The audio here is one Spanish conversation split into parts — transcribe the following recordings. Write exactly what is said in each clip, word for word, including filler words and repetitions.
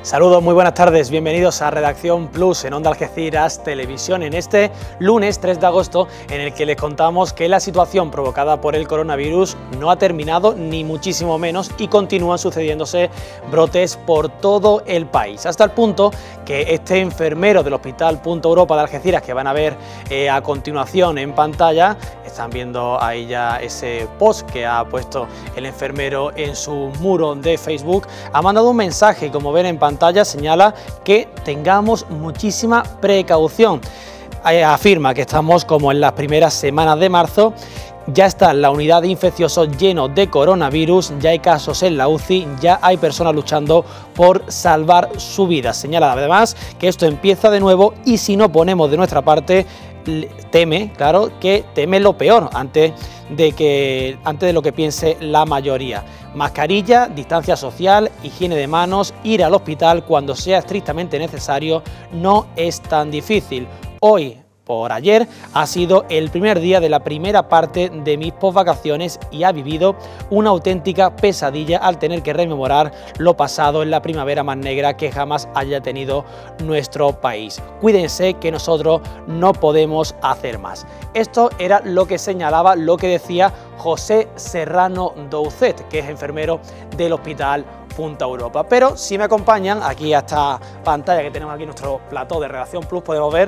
Saludos, muy buenas tardes, bienvenidos a Redacción Plus en Onda Algeciras Televisión en este lunes tres de agosto, en el que les contamos que la situación provocada por el coronavirus no ha terminado ni muchísimo menos y continúan sucediéndose brotes por todo el país, hasta el punto que este enfermero del Hospital Punta Europa de Algeciras, que van a ver eh, a continuación en pantalla, están viendo ahí ya ese post que ha puesto el enfermero en su muro de Facebook, ha mandado un mensaje y, como ven en pantalla, señala que tengamos muchísima precaución. Afirma que estamos como en las primeras semanas de marzo, ya está la unidad de infecciosos lleno de coronavirus, ya hay casos en la U C I, ya hay personas luchando por salvar su vida. Señala además que esto empieza de nuevo y si no ponemos de nuestra parte, teme, claro, que teme lo peor antes de, que, antes de lo que piense la mayoría. Mascarilla, distancia social, higiene de manos, ir al hospital cuando sea estrictamente necesario, no es tan difícil. Hoy, por ayer, ha sido el primer día de la primera parte de mis posvacaciones y ha vivido una auténtica pesadilla al tener que rememorar lo pasado en la primavera más negra que jamás haya tenido nuestro país. Cuídense, que nosotros no podemos hacer más. Esto era lo que señalaba, lo que decía José Serrano Doucet, que es enfermero del Hospital Punta Europa. Pero si me acompañan aquí a esta pantalla que tenemos aquí, nuestro plató de Redacción Plus, podemos ver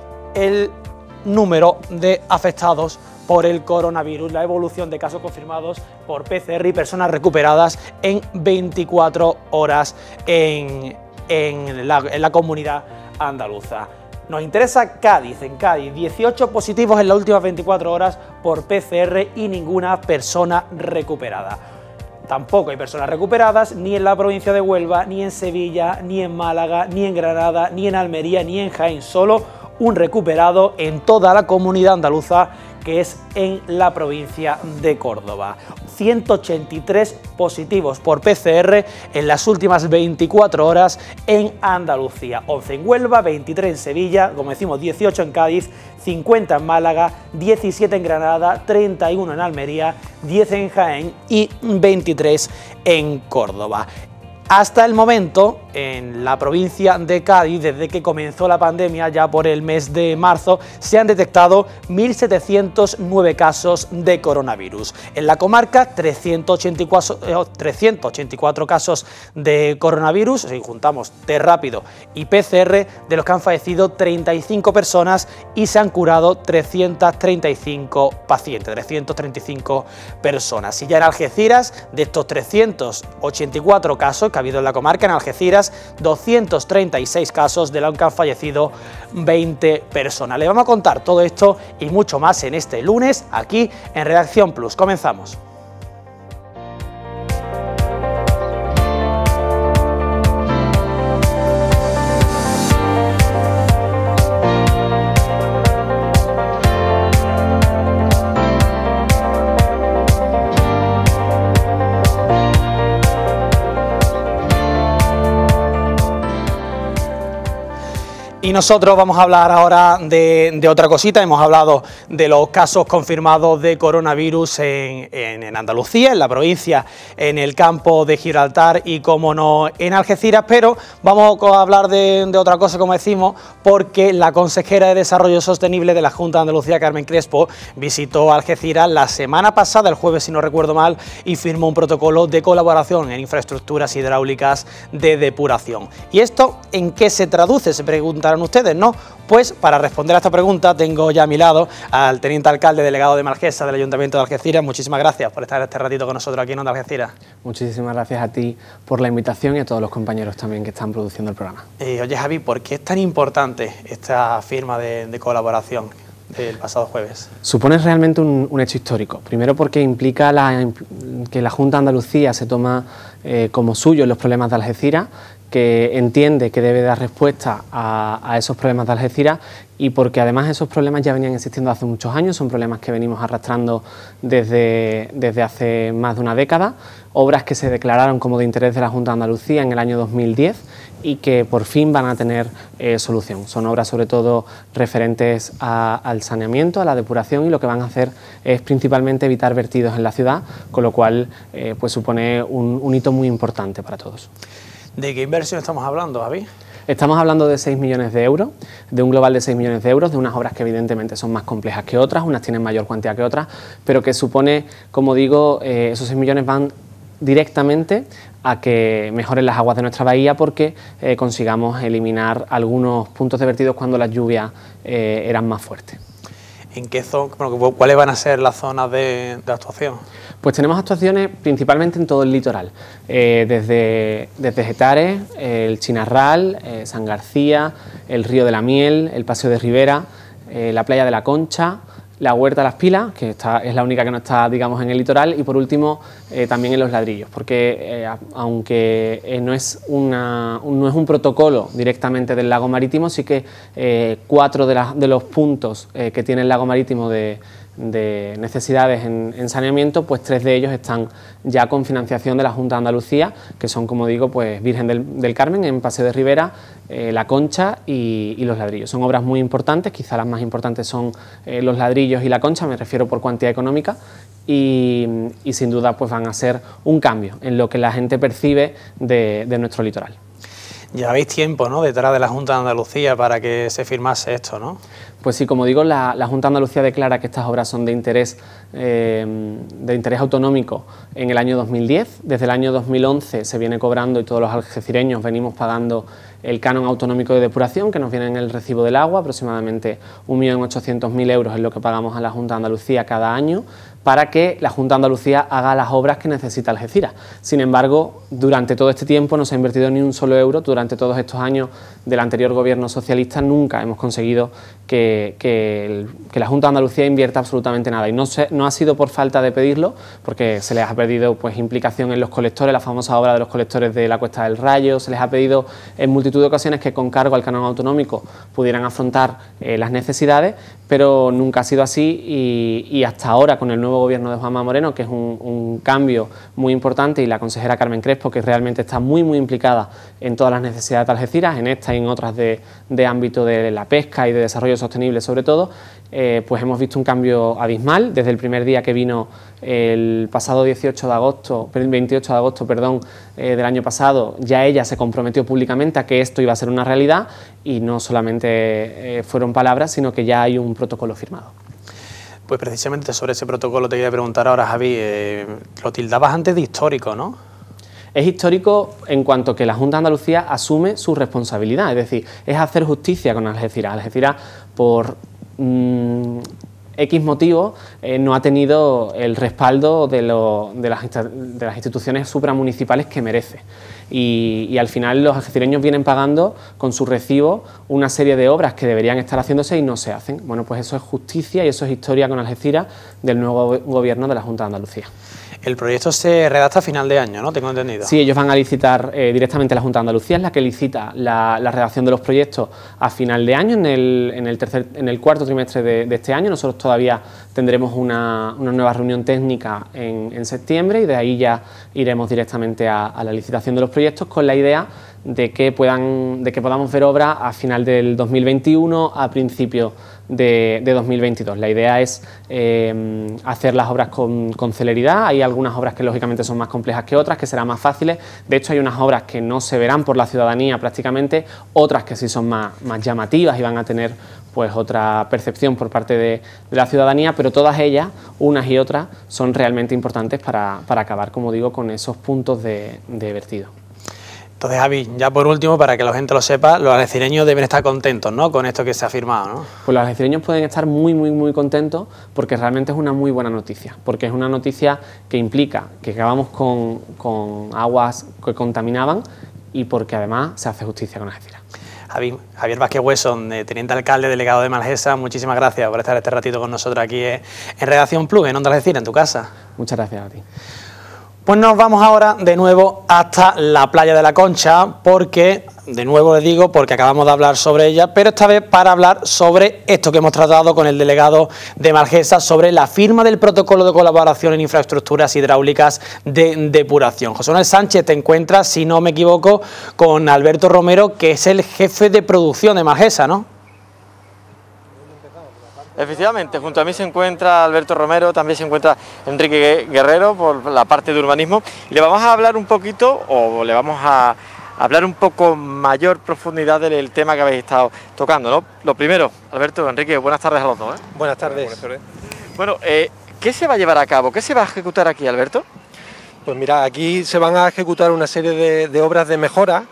el número de afectados por el coronavirus, la evolución de casos confirmados por P C R y personas recuperadas en veinticuatro horas en, en, la, en la comunidad andaluza. Nos interesa Cádiz. En Cádiz, dieciocho positivos en las últimas veinticuatro horas por P C R y ninguna persona recuperada. Tampoco hay personas recuperadas ni en la provincia de Huelva, ni en Sevilla, ni en Málaga, ni en Granada, ni en Almería, ni en Jaén. Solo un recuperado en toda la comunidad andaluza, que es en la provincia de Córdoba. ciento ochenta y tres positivos por P C R en las últimas veinticuatro horas en Andalucía. once en Huelva, veintitrés en Sevilla, como decimos, dieciocho en Cádiz, cincuenta en Málaga, diecisiete en Granada, treinta y uno en Almería, diez en Jaén y veintitrés en Córdoba. Hasta el momento, en la provincia de Cádiz, desde que comenzó la pandemia, ya por el mes de marzo, se han detectado mil setecientos nueve casos de coronavirus. En la comarca, trescientos ochenta y cuatro casos de coronavirus, si juntamos test rápido y P C R, de los que han fallecido treinta y cinco personas y se han curado trescientos treinta y cinco pacientes, trescientas treinta y cinco personas. Y ya en Algeciras, de estos trescientos ochenta y cuatro casos que ha habido en la comarca, en Algeciras, doscientos treinta y seis casos, de los que han fallecido veinte personas. Les vamos a contar todo esto y mucho más en este lunes, aquí en Redacción Plus. Comenzamos. Y nosotros vamos a hablar ahora de, de otra cosita. Hemos hablado de los casos confirmados de coronavirus en, en, en Andalucía, en la provincia, en el campo de Gibraltar y, como no, en Algeciras, pero vamos a hablar de, de otra cosa, como decimos, porque la consejera de Desarrollo Sostenible de la Junta de Andalucía, Carmen Crespo, visitó Algeciras la semana pasada, el jueves si no recuerdo mal, y firmó un protocolo de colaboración en infraestructuras hidráulicas de depuración. ¿Y esto en qué se traduce?, se preguntarán ustedes, ¿no? Pues para responder a esta pregunta tengo ya a mi lado al teniente alcalde delegado de Malgesa del Ayuntamiento de Algeciras. Muchísimas gracias por estar este ratito con nosotros aquí en Onda Algeciras. Muchísimas gracias a ti por la invitación y a todos los compañeros también que están produciendo el programa. Eh, oye, Javi, ¿por qué es tan importante esta firma de, de colaboración del pasado jueves? Supone realmente un, un hecho histórico. Primero porque implica la, que la Junta de Andalucía se toma eh, como suyo los problemas de Algeciras, que entiende que debe dar respuesta a, a esos problemas de Algeciras, y porque además esos problemas ya venían existiendo hace muchos años, son problemas que venimos arrastrando desde, desde hace más de una década, obras que se declararon como de interés de la Junta de Andalucía en el año dos mil diez y que por fin van a tener eh, solución. Son obras sobre todo referentes a, al saneamiento, a la depuración, y lo que van a hacer es principalmente evitar vertidos en la ciudad, con lo cual eh, pues supone un, un hito muy importante para todos. ¿De qué inversión estamos hablando, Javi? Estamos hablando de seis millones de euros, de un global de seis millones de euros, de unas obras que evidentemente son más complejas que otras, unas tienen mayor cuantía que otras, pero que supone, como digo, eh, esos seis millones van directamente a que mejoren las aguas de nuestra bahía porque eh, consigamos eliminar algunos puntos de vertidos cuando las lluvias eh, eran más fuertes. ¿En qué zona, bueno, cuáles van a ser las zonas de, de actuación? Pues tenemos actuaciones principalmente en todo el litoral, eh, desde, desde Getares, eh, el Chinarral, eh, San García, el Río de la Miel, el Paseo de Ribera, eh, la Playa de la Concha, la Huerta de las Pilas, que está, es la única que no está, digamos, en el litoral, y por último eh, también en Los Ladrillos, porque eh, aunque eh, no, es una, un, no es un protocolo directamente del lago marítimo, sí que eh, cuatro de, la, de los puntos eh, que tiene el lago marítimo de, de necesidades en, en saneamiento, pues tres de ellos están ya con financiación de la Junta de Andalucía, que son, como digo, pues Virgen del, del Carmen en Paseo de Ribera, eh, La Concha y, y Los Ladrillos. Son obras muy importantes, quizá las más importantes son eh, Los Ladrillos y La Concha, me refiero por cuantía económica, y, y sin duda pues van a ser un cambio en lo que la gente percibe de, de nuestro litoral. Lleváis tiempo, ¿no?, detrás de la Junta de Andalucía para que se firmase esto, ¿no? Pues sí, como digo, la, la Junta de Andalucía declara que estas obras son de interés, eh, de interés autonómico en el año dos mil diez. Desde el año dos mil once se viene cobrando y todos los algecireños venimos pagando el canon autonómico de depuración que nos viene en el recibo del agua, aproximadamente un millón ochocientos mil euros es lo que pagamos a la Junta de Andalucía cada año para que la Junta de Andalucía haga las obras que necesita Algeciras. Sin embargo, durante todo este tiempo no se ha invertido ni un solo euro. Durante todos estos años del anterior gobierno socialista nunca hemos conseguido que, que, el, que la Junta de Andalucía invierta absolutamente nada, y no, se, no ha sido por falta de pedirlo, porque se les ha pedido pues implicación en los colectores, la famosa obra de los colectores de la Cuesta del Rayo, se les ha pedido en multitud de ocasiones que con cargo al canon autonómico pudieran afrontar eh, las necesidades, pero nunca ha sido así, y, y hasta ahora con el nuevo gobierno de Juanma Moreno, que es un, un cambio muy importante, y la consejera Carmen Crespo, que realmente está muy muy implicada en todas las necesidades de Algeciras, en esta y en otras de, de ámbito de la pesca y de desarrollo sostenible sobre todo, eh, pues hemos visto un cambio abismal desde el primer día que vino el pasado dieciocho de agosto, veintiocho de agosto perdón, eh, del año pasado. Ya ella se comprometió públicamente a que esto iba a ser una realidad, y no solamente eh, fueron palabras, sino que ya hay un protocolo firmado. Pues precisamente sobre ese protocolo te quería preguntar ahora, Javi, eh, lo tildabas antes de histórico, ¿no? Es histórico en cuanto que la Junta de Andalucía asume su responsabilidad, es decir, es hacer justicia con Algeciras. Algeciras, por mmm, X motivos, eh, no ha tenido el respaldo de, lo, de, las, de las instituciones supramunicipales que merece. Y, y al final los algecireños vienen pagando con su recibo una serie de obras que deberían estar haciéndose y no se hacen. Bueno, pues eso es justicia y eso es historia con Algeciras del nuevo gobierno de la Junta de Andalucía. El proyecto se redacta a final de año, ¿no? Tengo entendido. Sí, ellos van a licitar eh, directamente, la Junta de Andalucía es la que licita la, la redacción de los proyectos a final de año, en el, en el, tercer, en el cuarto trimestre de, de este año. Nosotros todavía tendremos una, una nueva reunión técnica en, en septiembre, y de ahí ya iremos directamente a, a la licitación de los proyectos, con la idea de que, puedan, de que podamos ver obra a final del dos mil veintiuno, a principios de, de dos mil veintidós. La idea es eh, hacer las obras con, con celeridad. Hay algunas obras que lógicamente son más complejas que otras, que serán más fáciles. De hecho, hay unas obras que no se verán por la ciudadanía prácticamente, otras que sí son más, más llamativas y van a tener pues otra percepción por parte de, de la ciudadanía, pero todas ellas, unas y otras, son realmente importantes para, para acabar, como digo, con esos puntos de, de vertido. Entonces, Javi, ya por último, para que la gente lo sepa, los algecireños deben estar contentos, ¿no?, con esto que se ha firmado, ¿no? Pues los algecireños pueden estar muy, muy, muy contentos, porque realmente es una muy buena noticia, porque es una noticia que implica que acabamos con, con aguas que contaminaban, y porque además se hace justicia con Algeciras. Javi, Javier Vázquez Hueso, teniente alcalde, delegado de Malgesa, muchísimas gracias por estar este ratito con nosotros aquí en Redacción Plus, en Onda Algeciras, en tu casa. Muchas gracias a ti. Pues nos vamos ahora de nuevo hasta la Playa de la Concha, porque, de nuevo les digo, porque acabamos de hablar sobre ella, pero esta vez para hablar sobre esto que hemos tratado con el delegado de Malgesa, sobre la firma del protocolo de colaboración en infraestructuras hidráulicas de depuración. José Manuel Sánchez, te encuentras, si no me equivoco, con Alberto Romero, que es el jefe de producción de Malgesa, ¿no? Efectivamente, junto a mí se encuentra Alberto Romero, también se encuentra Enrique Guerrero por la parte de urbanismo, y le vamos a hablar un poquito, o le vamos a, hablar un poco mayor profundidad del tema que habéis estado tocando, ¿no? Lo primero, Alberto, Enrique, buenas tardes a los dos, ¿eh? Buenas tardes. Buenas tardes. Bueno, eh, ¿qué se va a llevar a cabo? ¿Qué se va a ejecutar aquí, Alberto? Pues mira, aquí se van a ejecutar una serie de, de obras de mejora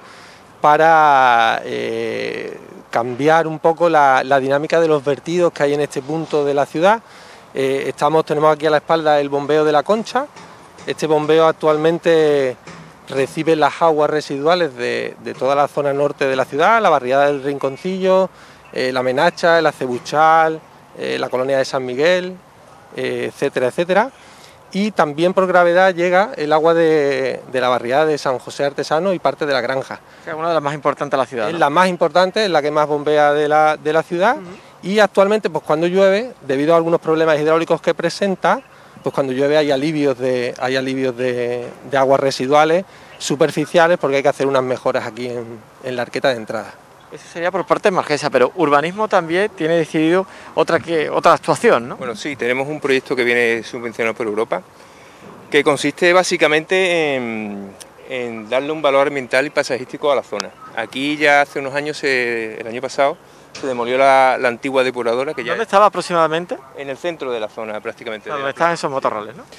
para eh, cambiar un poco la, la dinámica de los vertidos que hay en este punto de la ciudad. Eh, estamos, tenemos aquí a la espalda el bombeo de la Concha. Este bombeo actualmente recibe las aguas residuales de, de toda la zona norte de la ciudad, la barriada del Rinconcillo, eh, la Menacha, el Acebuchal, eh, la colonia de San Miguel, eh, etcétera, etcétera. Y también por gravedad llega el agua de, de la barriada de San José Artesano y parte de la Granja. Que es una de las más importantes de la ciudad, ¿no? Es la más importante, es la que más bombea de la, de la ciudad. Uh-huh. Y actualmente, pues cuando llueve, debido a algunos problemas hidráulicos que presenta, pues cuando llueve hay alivios de, hay alivios de, de aguas residuales superficiales, porque hay que hacer unas mejoras aquí en, en la arqueta de entrada. Eso sería por parte de Margesa, pero Urbanismo también tiene decidido otra, que, otra actuación, ¿no? Bueno, sí, tenemos un proyecto que viene subvencionado por Europa, que consiste básicamente en, en darle un valor ambiental y paisajístico a la zona. Aquí ya hace unos años, se, el año pasado, se demolió la, la antigua depuradora. Que ya ¿Dónde estaba aproximadamente? En el centro de la zona, prácticamente. Donde están esos motorrales, ¿no?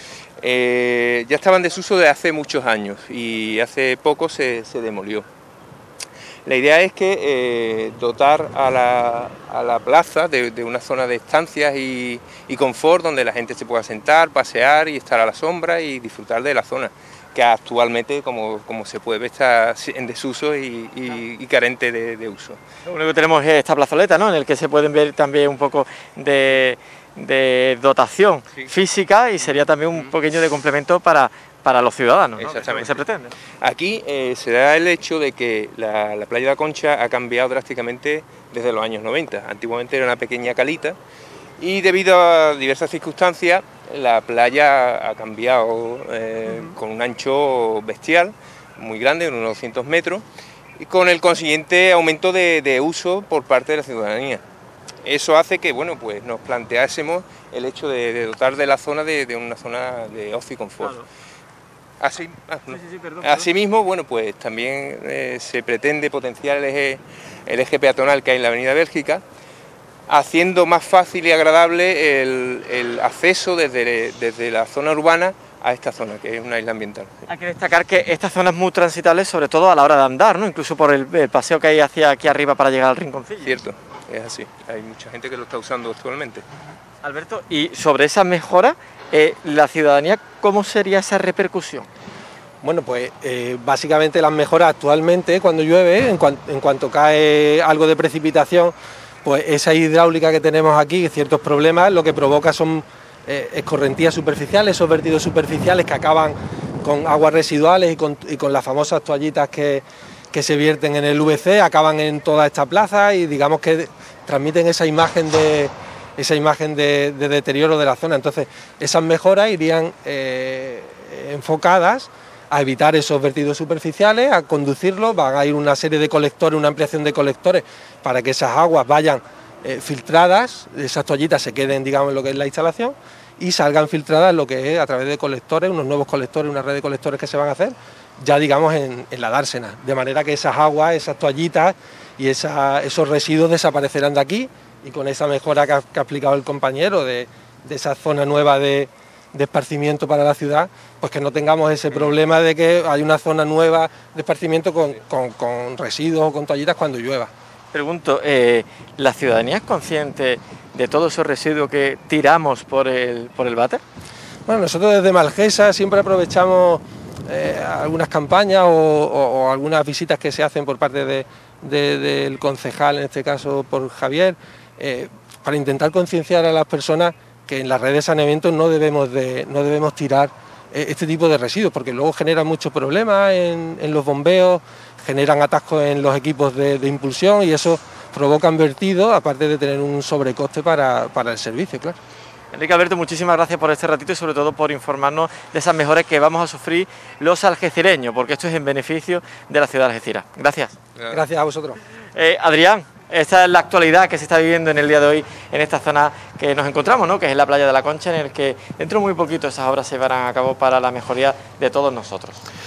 Eh, ya estaban en desuso de hace muchos años y hace poco se, se demolió. La idea es que eh, dotar a la, a la plaza de, de una zona de estancias y, y confort donde la gente se pueda sentar, pasear y estar a la sombra y disfrutar de la zona, que actualmente, como, como se puede ver, está en desuso y, y, y carente de, de uso. Lo único que tenemos es esta plazoleta, ¿no?, en el que se pueden ver también un poco de, de dotación sí. física, y sería también un pequeño de complemento para... para los ciudadanos, ¿no? Exactamente. ¿Qué se pretende? Aquí eh, se da el hecho de que la, la playa de la Concha ha cambiado drásticamente desde los años noventa. Antiguamente era una pequeña calita y debido a diversas circunstancias la playa ha cambiado eh, uh-huh. con un ancho bestial, muy grande, unos doscientos metros, y con el consiguiente aumento de, de uso por parte de la ciudadanía. Eso hace que, bueno, pues nos planteásemos el hecho de, de dotar de la zona de, de una zona de ocio y confort. Claro. Así, ah, no. sí, sí, sí, perdón, Asimismo, bueno, pues también eh, se pretende potenciar el eje, el eje peatonal que hay en la avenida Bélgica, haciendo más fácil y agradable el, el acceso desde, desde la zona urbana a esta zona, que es una isla ambiental. Hay que destacar que esta zona es muy transitable, sobre todo a la hora de andar, ¿no? Incluso por el, el paseo que hay hacia aquí arriba para llegar al Rinconcillo. Cierto, es así. Hay mucha gente que lo está usando actualmente. Alberto, y sobre esa mejora, eh, la ciudadanía, ¿cómo sería esa repercusión? Bueno, pues eh, básicamente las mejoras actualmente, cuando llueve, en, cuan, en cuanto cae algo de precipitación, pues esa hidráulica que tenemos aquí, ciertos problemas, lo que provoca son eh, escorrentías superficiales, esos vertidos superficiales que acaban con aguas residuales y con, y con las famosas toallitas que, que se vierten en el V C, acaban en toda esta plaza y digamos que transmiten esa imagen de... esa imagen de, de deterioro de la zona. Entonces, esas mejoras irían eh, enfocadas a evitar esos vertidos superficiales, a conducirlos, van a ir una serie de colectores, una ampliación de colectores para que esas aguas vayan eh, filtradas, esas toallitas se queden, digamos, en lo que es la instalación y salgan filtradas lo que es a través de colectores, unos nuevos colectores, una red de colectores que se van a hacer, ya digamos en, en la dársena, de manera que esas aguas, esas toallitas y esa, esos residuos desaparecerán de aquí. Y con esa mejora que ha, que ha explicado el compañero de, de esa zona nueva de, de esparcimiento para la ciudad, pues que no tengamos ese problema de que hay una zona nueva de esparcimiento con, con, con residuos o con toallitas cuando llueva. Pregunto, eh, ¿la ciudadanía es consciente de todos esos residuos que tiramos por el, por el váter? Bueno, nosotros desde Margesa siempre aprovechamos eh, algunas campañas o, o, o algunas visitas que se hacen por parte de, de, del concejal, en este caso por Javier, Eh, para intentar concienciar a las personas que en las redes de saneamiento no debemos, de, no debemos tirar eh, este tipo de residuos, porque luego generan muchos problemas en, en los bombeos, generan atascos en los equipos de, de impulsión y eso provoca vertidos, aparte de tener un sobrecoste para, para el servicio, claro. Enrique, Alberto, muchísimas gracias por este ratito y sobre todo por informarnos de esas mejoras que vamos a sufrir los algecireños, porque esto es en beneficio de la ciudad de Algeciras. Gracias. Gracias a vosotros. Eh, Adrián, esta es la actualidad que se está viviendo en el día de hoy en esta zona que nos encontramos, ¿no?, que es la playa de la Concha, en el que dentro de muy poquito esas obras se van a cabo para la mejoría de todos nosotros.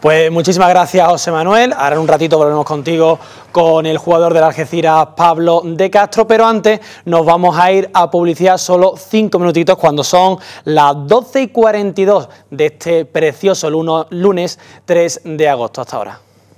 Pues muchísimas gracias, José Manuel. Ahora en un ratito volvemos contigo con el jugador del Algeciras, Pablo de Castro, pero antes nos vamos a ir a publicidad solo cinco minutitos cuando son las doce y cuarenta y dos de este precioso lunes tres de agosto. Hasta ahora.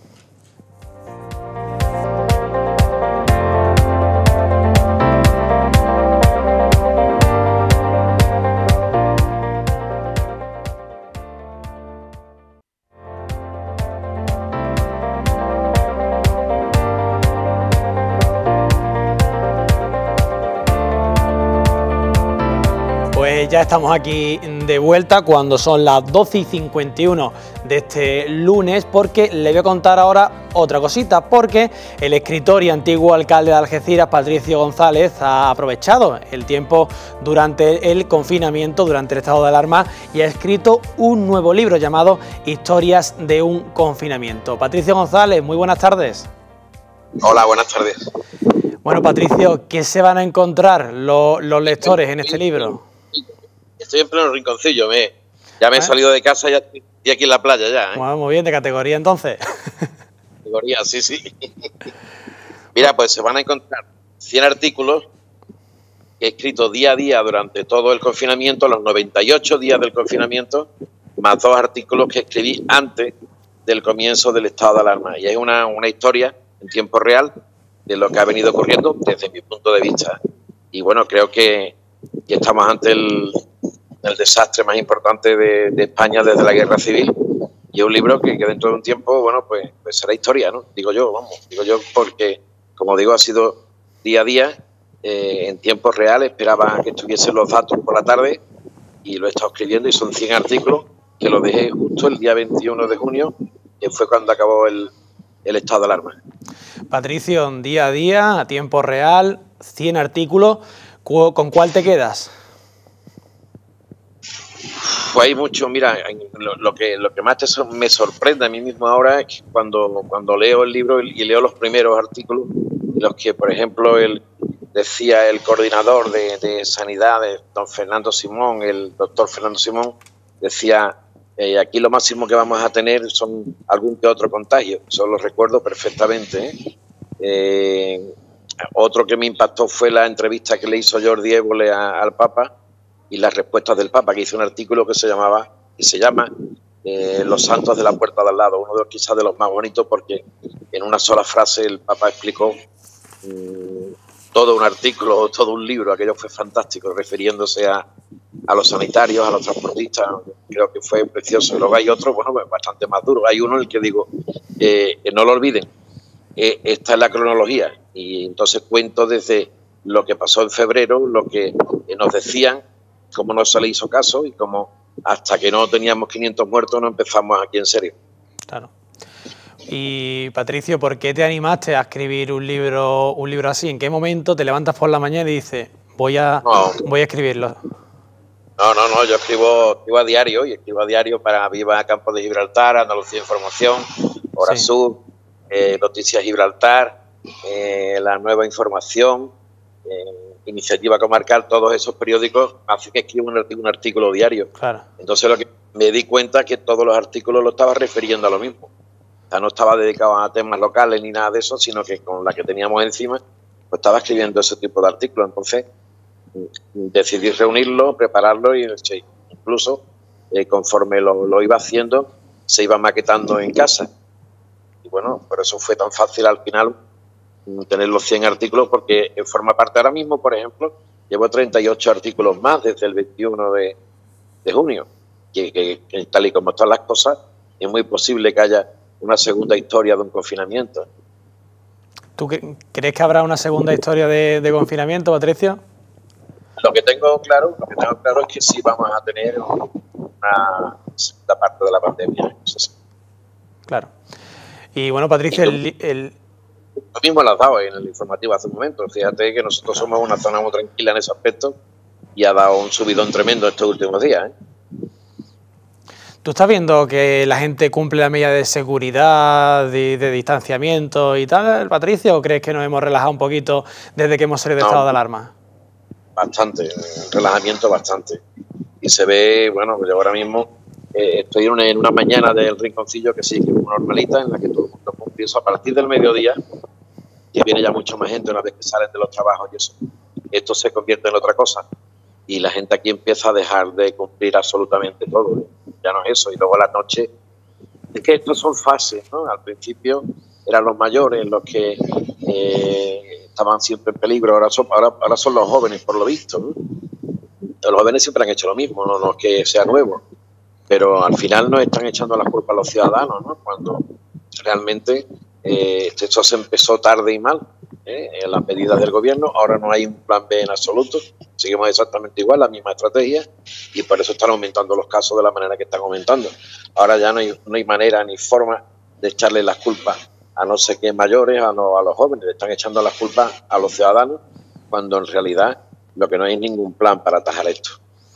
Ya estamos aquí de vuelta cuando son las doce y cincuenta y uno de este lunes, porque le voy a contar ahora otra cosita, porque el escritor y antiguo alcalde de Algeciras, Patricio González, ha aprovechado el tiempo durante el confinamiento, durante el estado de alarma, y ha escrito un nuevo libro llamado Historias de un confinamiento. Patricio González, muy buenas tardes. Hola, buenas tardes. Bueno, Patricio, ¿qué se van a encontrar los, los lectores en este libro? Estoy en pleno rinconcillo, me, ya me he salido de casa y estoy aquí en la playa ya. ¿eh? Bueno, muy bien, de categoría entonces. Categoría, sí, sí. Mira, pues se van a encontrar cien artículos que he escrito día a día durante todo el confinamiento, los noventa y ocho días del confinamiento, más dos artículos que escribí antes del comienzo del estado de alarma. Y es una, una historia en tiempo real de lo que ha venido ocurriendo desde mi punto de vista. Y bueno, creo que, que estamos ante el... el desastre más importante de, de España desde la Guerra Civil, y es un libro que, que dentro de un tiempo, bueno, pues, pues será historia, ¿no? Digo yo, vamos, digo yo porque, como digo, ha sido día a día, eh, en tiempo real, esperaba que estuviesen los datos por la tarde, y lo he estado escribiendo, y son cien artículos, que lo dejé justo el día veintiuno de junio, que fue cuando acabó el, el estado de alarma. Patricio, día a día, a tiempo real, cien artículos, ¿con cuál te quedas? Pues hay mucho, mira, lo, lo que lo que más te, me sorprende a mí mismo ahora es que cuando, cuando leo el libro y, y leo los primeros artículos, los que, por ejemplo, el, decía el coordinador de, de Sanidad, de don Fernando Simón, el doctor Fernando Simón, decía, eh, aquí lo máximo que vamos a tener son algún que otro contagio, eso lo recuerdo perfectamente. ¿eh? Eh, otro que me impactó fue la entrevista que le hizo Jordi Évole a, al Papa, y las respuestas del Papa, que hizo un artículo que se llamaba y se llama eh, Los santos de la puerta de al lado, uno de los quizás de los más bonitos, porque en una sola frase el Papa explicó mmm, todo un artículo, todo un libro. Aquello fue fantástico, refiriéndose a, a los sanitarios, a los transportistas. Creo que fue precioso. Y luego hay otro, bueno, bastante más duro. Hay uno en el que digo, eh, no lo olviden, eh, esta es la cronología, y entonces cuento desde lo que pasó en febrero, lo que eh, nos decían, cómo no se le hizo caso y cómo hasta que no teníamos quinientos muertos no empezamos aquí en serio. Claro. Y Patricio, ¿por qué te animaste a escribir un libro, un libro así? ¿En qué momento te levantas por la mañana y dices, voy a, no, voy a escribirlo? No, no, no, yo escribo, escribo a diario y escribo a diario para Viva Campo de Gibraltar, Andalucía Información, Hora sí. Sur, eh, Noticias Gibraltar, eh, La Nueva Información, eh, Iniciativa Comarcal, todos esos periódicos hacen que escribo un artículo, un artículo diario. Claro. Entonces lo que me di cuenta es que todos los artículos lo estaba refiriendo a lo mismo. O sea, no estaba dedicado a temas locales ni nada de eso, sino que con la que teníamos encima, pues estaba escribiendo ese tipo de artículos. Entonces decidí reunirlo, prepararlo y incluso eh, conforme lo, lo iba haciendo, se iba maquetando en casa. Y bueno, por eso fue tan fácil al final tener los cien artículos, porque forma parte ahora mismo, por ejemplo, llevo treinta y ocho artículos más desde el veintiuno de, de junio, que, que, que tal y como están las cosas, es muy posible que haya una segunda historia de un confinamiento. ¿Tú crees que habrá una segunda historia de, de confinamiento, Patricio? Lo que tengo claro, lo que tengo claro es que sí vamos a tener una segunda parte de la pandemia. Eso sí. Claro. Y bueno, Patricio, el... el Lo mismo lo has dado en el informativo hace un momento. Fíjate que nosotros somos una zona muy tranquila en ese aspecto y ha dado un subidón tremendo estos últimos días. ¿eh? ¿Tú estás viendo que la gente cumple la medida de seguridad, de, de distanciamiento y tal, Patricio, o crees que nos hemos relajado un poquito desde que hemos salido de no, estado de alarma? Bastante, relajamiento bastante. Y se ve, bueno, yo ahora mismo eh, estoy en una, en una mañana del Rinconcillo que sí, que es normalita, en la que todo el mundo empieza a partir del mediodía, que viene ya mucha más gente una vez que salen de los trabajos y eso. Esto se convierte en otra cosa y la gente aquí empieza a dejar de cumplir absolutamente todo. Ya no es eso. Y luego a la noche, es que estos son fases, ¿no? Al principio eran los mayores los que eh, estaban siempre en peligro, ahora son, ahora, ahora son los jóvenes, por lo visto, ¿no? Los jóvenes siempre han hecho lo mismo, no, no es que sea nuevo, pero al final nos están echando la culpa a los ciudadanos, ¿no? Cuando realmente eh, esto se empezó tarde y mal, ¿eh? En las medidas del gobierno. Ahora no hay un plan B en absoluto, seguimos exactamente igual, la misma estrategia, y por eso están aumentando los casos de la manera que están aumentando. Ahora ya no hay, no hay manera ni forma de echarle las culpas a no sé qué mayores, a, no, a los jóvenes, le están echando las culpas a los ciudadanos, cuando en realidad lo que no hay ningún plan para atajar esto.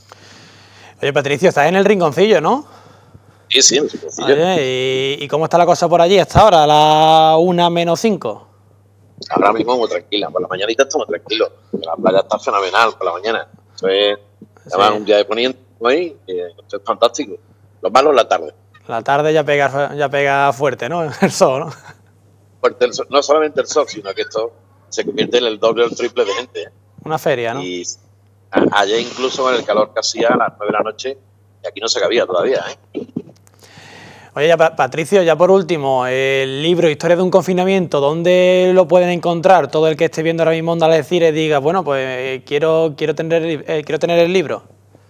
Oye, Patricio, estás en el Rinconcillo, ¿no? Sí, sí, en el Rinconcillo. Oye, ¿y, ¿y cómo está la cosa por allí hasta ahora, a la una menos cinco? Ahora mismo muy tranquila, por la mañanita estamos tranquilos, la playa está fenomenal por la mañana. Esto es, además, sí, un día de poniente hoy, eh, esto es fantástico. Lo malo es la tarde. La tarde ya pega, ya pega fuerte, ¿no? El sol, ¿no? Fuerte el sol, no solamente el sol, sino que esto se convierte en el doble o el triple de gente, ¿eh? Una feria, ¿no? Y a, ayer incluso con el calor que hacía a las nueve de la noche, y aquí no se cabía todavía, ¿eh? Oye, ya, Patricio, ya por último, el libro Historia de un confinamiento, ¿dónde lo pueden encontrar? Todo el que esté viendo ahora mismo Onda Algeciras diga, bueno, pues eh, quiero, quiero, tener, eh, quiero tener el libro.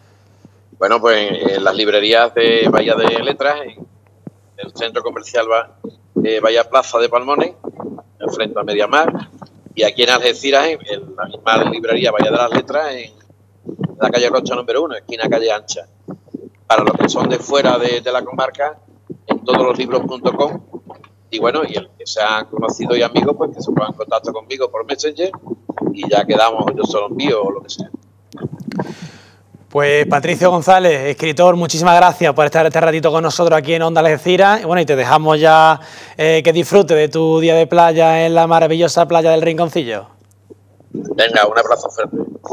Bueno, pues en las librerías de Bahía de Letras, en el centro comercial eh, Bahía Plaza de Palmones, frente a Mediamar, y aquí en Algeciras, en la misma librería Bahía de las Letras, en la calle Rocha número uno, esquina calle Ancha. Para los que son de fuera de, de la comarca, en todoslibros punto com, y bueno, y el que sean conocidos y amigos, pues que se pongan en contacto conmigo por Messenger y ya quedamos, yo se lo envío o lo que sea. Pues Patricio González, escritor, muchísimas gracias por estar este ratito con nosotros aquí en Onda Algeciras. Y bueno, y te dejamos ya eh, que disfrutes de tu día de playa en la maravillosa playa del Rinconcillo. Venga, un abrazo fuerte.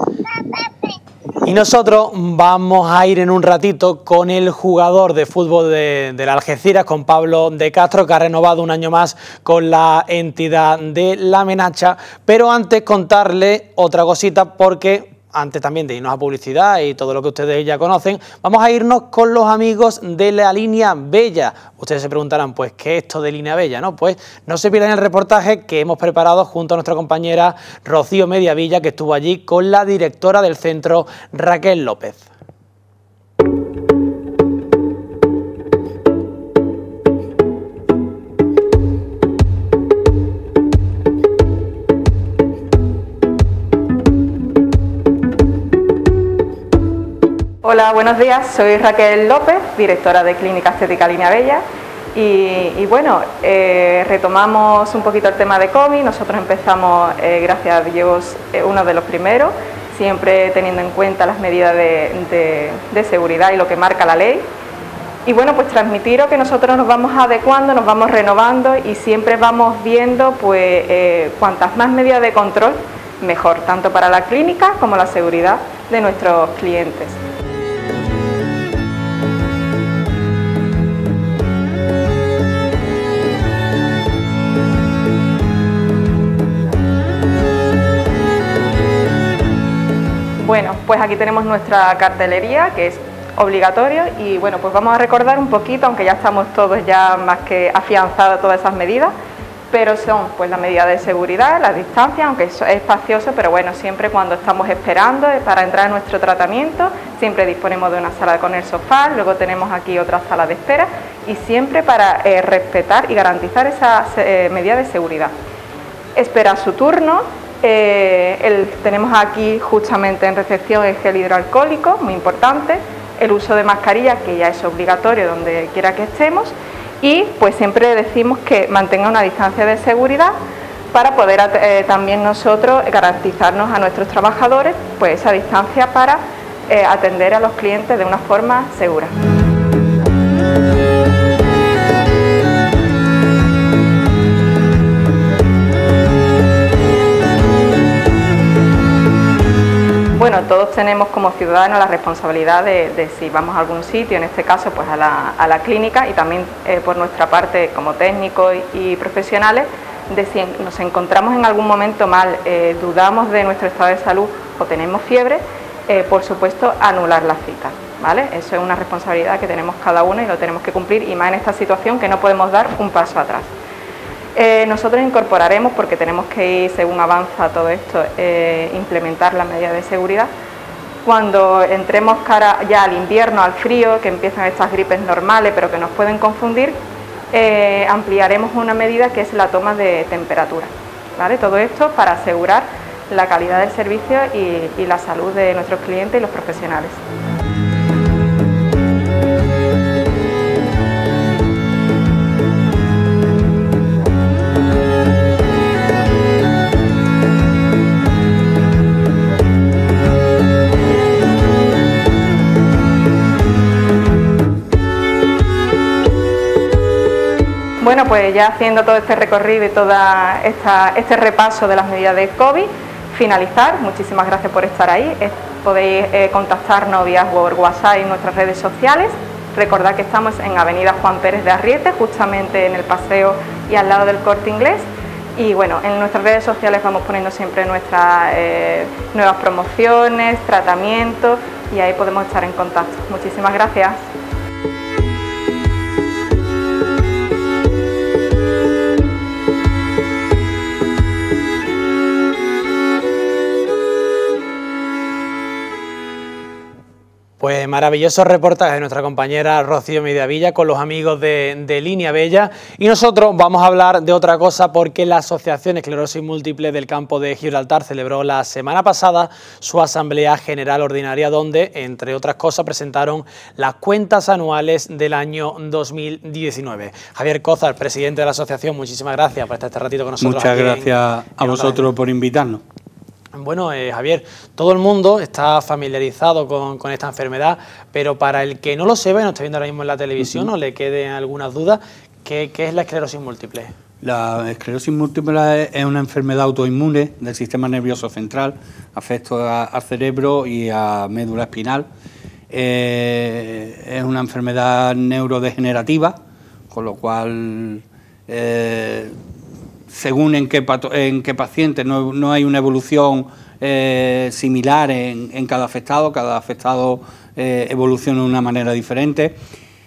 Y nosotros vamos a ir en un ratito con el jugador de fútbol de, de la Algeciras, con Pablo de Castro, que ha renovado un año más con la entidad de La Menacha. Pero antes contarle otra cosita, porque antes también de irnos a publicidad y todo lo que ustedes ya conocen, vamos a irnos con los amigos de la Línea Bella. Ustedes se preguntarán, pues, ¿qué es esto de Línea Bella? ¿No? Pues no se pierdan el reportaje que hemos preparado junto a nuestra compañera Rocío Mediavilla, que estuvo allí con la directora del centro, Raquel López. Hola, buenos días, soy Raquel López, directora de Clínica Estética Línea Bella, y, y bueno, eh, retomamos un poquito el tema de COVID. Nosotros empezamos, eh, gracias a Dios, eh, uno de los primeros, siempre teniendo en cuenta las medidas de, de, de seguridad y lo que marca la ley. Y bueno, pues transmitiros que nosotros nos vamos adecuando, nos vamos renovando y siempre vamos viendo pues eh, cuantas más medidas de control, mejor, tanto para la clínica como la seguridad de nuestros clientes. Bueno, pues aquí tenemos nuestra cartelería, que es obligatorio, y bueno, pues vamos a recordar un poquito, aunque ya estamos todos ya más que afianzados todas esas medidas, pero son pues la medida de seguridad, la distancia, aunque es espacioso, pero bueno, siempre cuando estamos esperando para entrar a nuestro tratamiento, siempre disponemos de una sala con el sofá, luego tenemos aquí otra sala de espera, y siempre para eh, respetar y garantizar esa eh, medida de seguridad. Espera su turno. Eh, el, tenemos aquí justamente en recepción el gel hidroalcohólico, muy importante, el uso de mascarilla, que ya es obligatorio donde quiera que estemos, y pues siempre decimos que mantenga una distancia de seguridad para poder eh, también nosotros garantizarnos a nuestros trabajadores pues esa distancia para eh, atender a los clientes de una forma segura. Bueno, todos tenemos como ciudadanos la responsabilidad de, de si vamos a algún sitio, en este caso pues a la, a la clínica, y también eh, por nuestra parte como técnicos y, y profesionales, de si nos encontramos en algún momento mal, eh, dudamos de nuestro estado de salud o tenemos fiebre, eh, por supuesto anular la cita, ¿vale? Eso es una responsabilidad que tenemos cada uno y lo tenemos que cumplir, y más en esta situación que no podemos dar un paso atrás. Eh, nosotros incorporaremos, porque tenemos que ir, según avanza todo esto, eh, implementar las medidas de seguridad. Cuando entremos cara ya al invierno, al frío, que empiezan estas gripes normales pero que nos pueden confundir, eh, ampliaremos una medida que es la toma de temperatura, ¿vale? Todo esto para asegurar la calidad del servicio y, y la salud de nuestros clientes y los profesionales. Bueno, pues ya haciendo todo este recorrido y todo este repaso de las medidas de COVID, finalizar. Muchísimas gracias por estar ahí. Podéis eh, contactarnos vía WhatsApp y en nuestras redes sociales. Recordad que estamos en Avenida Juan Pérez de Arriete, justamente en el paseo y al lado del Corte Inglés. Y bueno, en nuestras redes sociales vamos poniendo siempre nuestras eh, nuevas promociones, tratamientos, y ahí podemos estar en contacto. Muchísimas gracias. Pues maravilloso reportaje de nuestra compañera Rocío Mediavilla con los amigos de, de Línea Bella, y nosotros vamos a hablar de otra cosa, porque la Asociación Esclerosis Múltiple del Campo de Gibraltar celebró la semana pasada su Asamblea General Ordinaria, donde, entre otras cosas, presentaron las cuentas anuales del año dos mil diecinueve. Javier Cózar, presidente de la asociación, muchísimas gracias por estar este ratito con nosotros. Muchas gracias en, a vosotros por invitarnos. Bueno, eh, Javier, todo el mundo está familiarizado con, con esta enfermedad, pero para el que no lo sepa y no esté viendo ahora mismo en la televisión, uh-huh, o le queden algunas dudas, ¿qué, ¿qué es la esclerosis múltiple? La esclerosis múltiple es una enfermedad autoinmune del sistema nervioso central, afecta al cerebro y a médula espinal. Eh, es una enfermedad neurodegenerativa, con lo cual, eh, según en qué, pato, en qué paciente, no, no hay una evolución eh, similar en, en cada afectado, cada afectado eh, evoluciona de una manera diferente.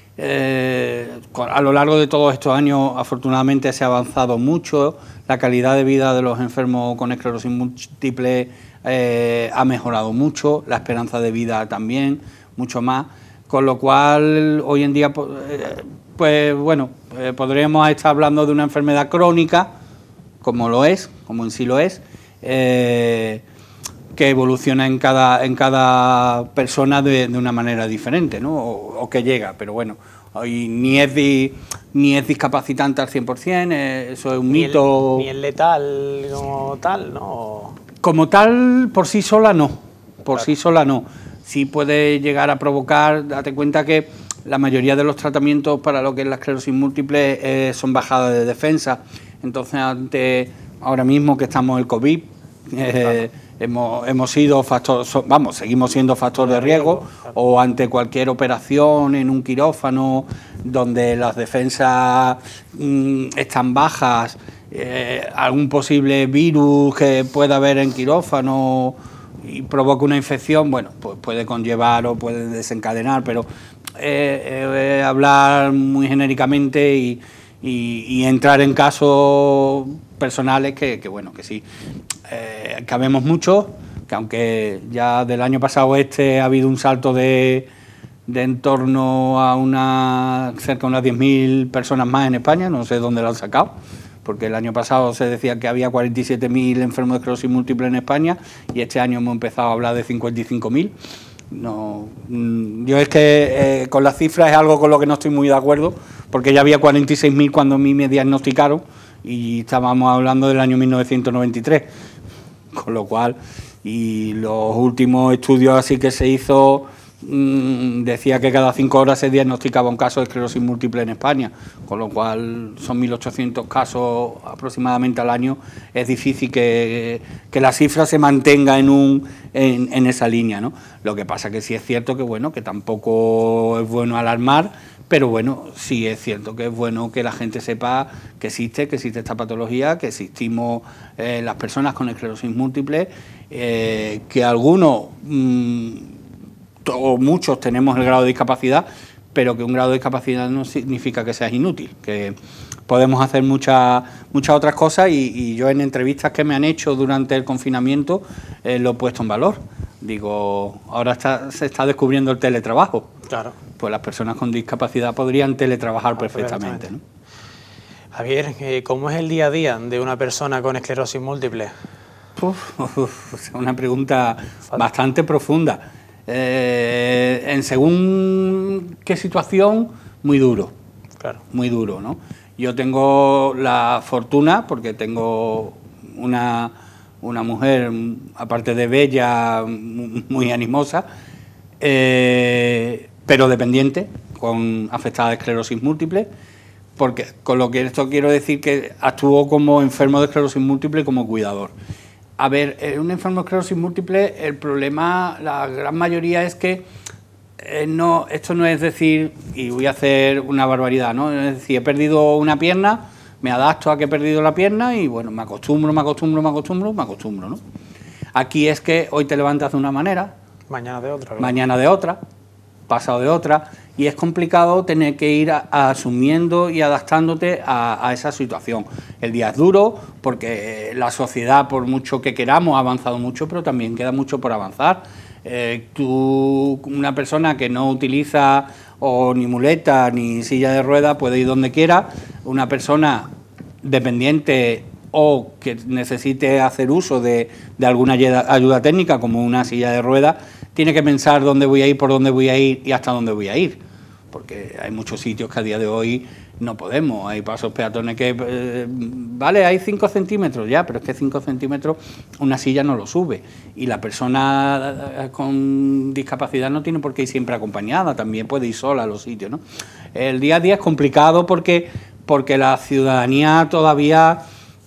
Eh, a lo largo de todos estos años, afortunadamente, se ha avanzado mucho, la calidad de vida de los enfermos con esclerosis múltiple eh, ha mejorado mucho, la esperanza de vida también, mucho más, con lo cual hoy en día, eh, pues bueno, eh, podríamos estar hablando de una enfermedad crónica, como lo es, como en sí lo es, eh, que evoluciona en cada, en cada persona de, de una manera diferente, ¿no? O, o que llega, pero bueno, hoy ni es, di, ni es discapacitante al cien por cien, eh, eso es un ni mito. El, ni es letal como tal, ¿no? Como tal, por sí sola no, por Claro. sí sola no. Sí puede llegar a provocar, date cuenta que la mayoría de los tratamientos para lo que es la esclerosis múltiple eh, son bajadas de defensa. Entonces, ante ahora mismo que estamos en el COVID, eh, claro. hemos, hemos sido factor, so, vamos, seguimos siendo factor de riesgo, o ante cualquier operación en un quirófano donde las defensas mmm, están bajas, eh, algún posible virus que pueda haber en quirófano y provoca una infección, bueno, pues puede conllevar o puede desencadenar, pero eh, eh, hablar muy genéricamente y Y, y entrar en casos personales que, que bueno, que sí, eh, que habemos muchos, que aunque ya del año pasado este ha habido un salto de, de en torno a una, cerca de unas diez mil personas más en España, no sé dónde lo han sacado, porque el año pasado se decía que había cuarenta y siete mil enfermos de esclerosis múltiple en España y este año hemos empezado a hablar de cincuenta y cinco mil. No, yo es que eh, con las cifras es algo con lo que no estoy muy de acuerdo, porque ya había cuarenta y seis mil cuando a mí me diagnosticaron y estábamos hablando del año mil novecientos noventa y tres, con lo cual, y los últimos estudios así que se hizo mmm, decía que cada cinco horas se diagnosticaba un caso de esclerosis múltiple en España, con lo cual son mil ochocientos casos aproximadamente al año. Es difícil que, que la cifra se mantenga en, un, en, en esa línea, ¿no? Lo que pasa que sí es cierto que, bueno, que tampoco es bueno alarmar, pero bueno, sí es cierto que es bueno que la gente sepa que existe, que existe esta patología, que existimos eh, las personas con esclerosis múltiple, eh, que algunos mmm, o muchos tenemos el grado de discapacidad, pero que un grado de discapacidad no significa que seas inútil, que podemos hacer muchas muchas otras cosas y, y yo en entrevistas que me han hecho durante el confinamiento eh, lo he puesto en valor. Digo, ahora está, se está descubriendo el teletrabajo. Claro. Pues las personas con discapacidad podrían teletrabajar ah, perfectamente, ¿no? Javier, ¿cómo es el día a día de una persona con esclerosis múltiple? Uf, uf, es una pregunta bastante profunda. Eh, en según qué situación, muy duro. Claro. Muy duro, ¿no? Yo tengo la fortuna, porque tengo una, una mujer, aparte de bella, muy animosa, eh, pero dependiente, con afectada de esclerosis múltiple, porque con lo que esto quiero decir que actúo como enfermo de esclerosis múltiple y como cuidador. A ver, en un enfermo de esclerosis múltiple el problema, la gran mayoría es que eh, no, esto no es decir, y voy a hacer una barbaridad, ¿no? Es decir, he perdido una pierna, me adapto a que he perdido la pierna y bueno, me acostumbro, me acostumbro, me acostumbro, me acostumbro, ¿no? Aquí es que hoy te levantas de una manera, mañana de otra, ¿verdad? Mañana de otra, pasado de otra, y es complicado tener que ir a, a asumiendo y adaptándote a, a esa situación. El día es duro porque la sociedad, por mucho que queramos, ha avanzado mucho, pero también queda mucho por avanzar. Eh, tú, una persona que no utiliza o ni muleta ni silla de ruedas, puede ir donde quiera. Una persona dependiente o que necesite hacer uso de, de alguna ayuda, ayuda técnica, como una silla de ruedas, tiene que pensar dónde voy a ir, por dónde voy a ir y hasta dónde voy a ir, porque hay muchos sitios que a día de hoy no podemos, hay pasos peatones que, eh, vale, hay cinco centímetros ya, pero es que cinco centímetros una silla no lo sube, y la persona con discapacidad no tiene por qué ir siempre acompañada, también puede ir sola a los sitios, ¿no? El día a día es complicado porque, porque la ciudadanía todavía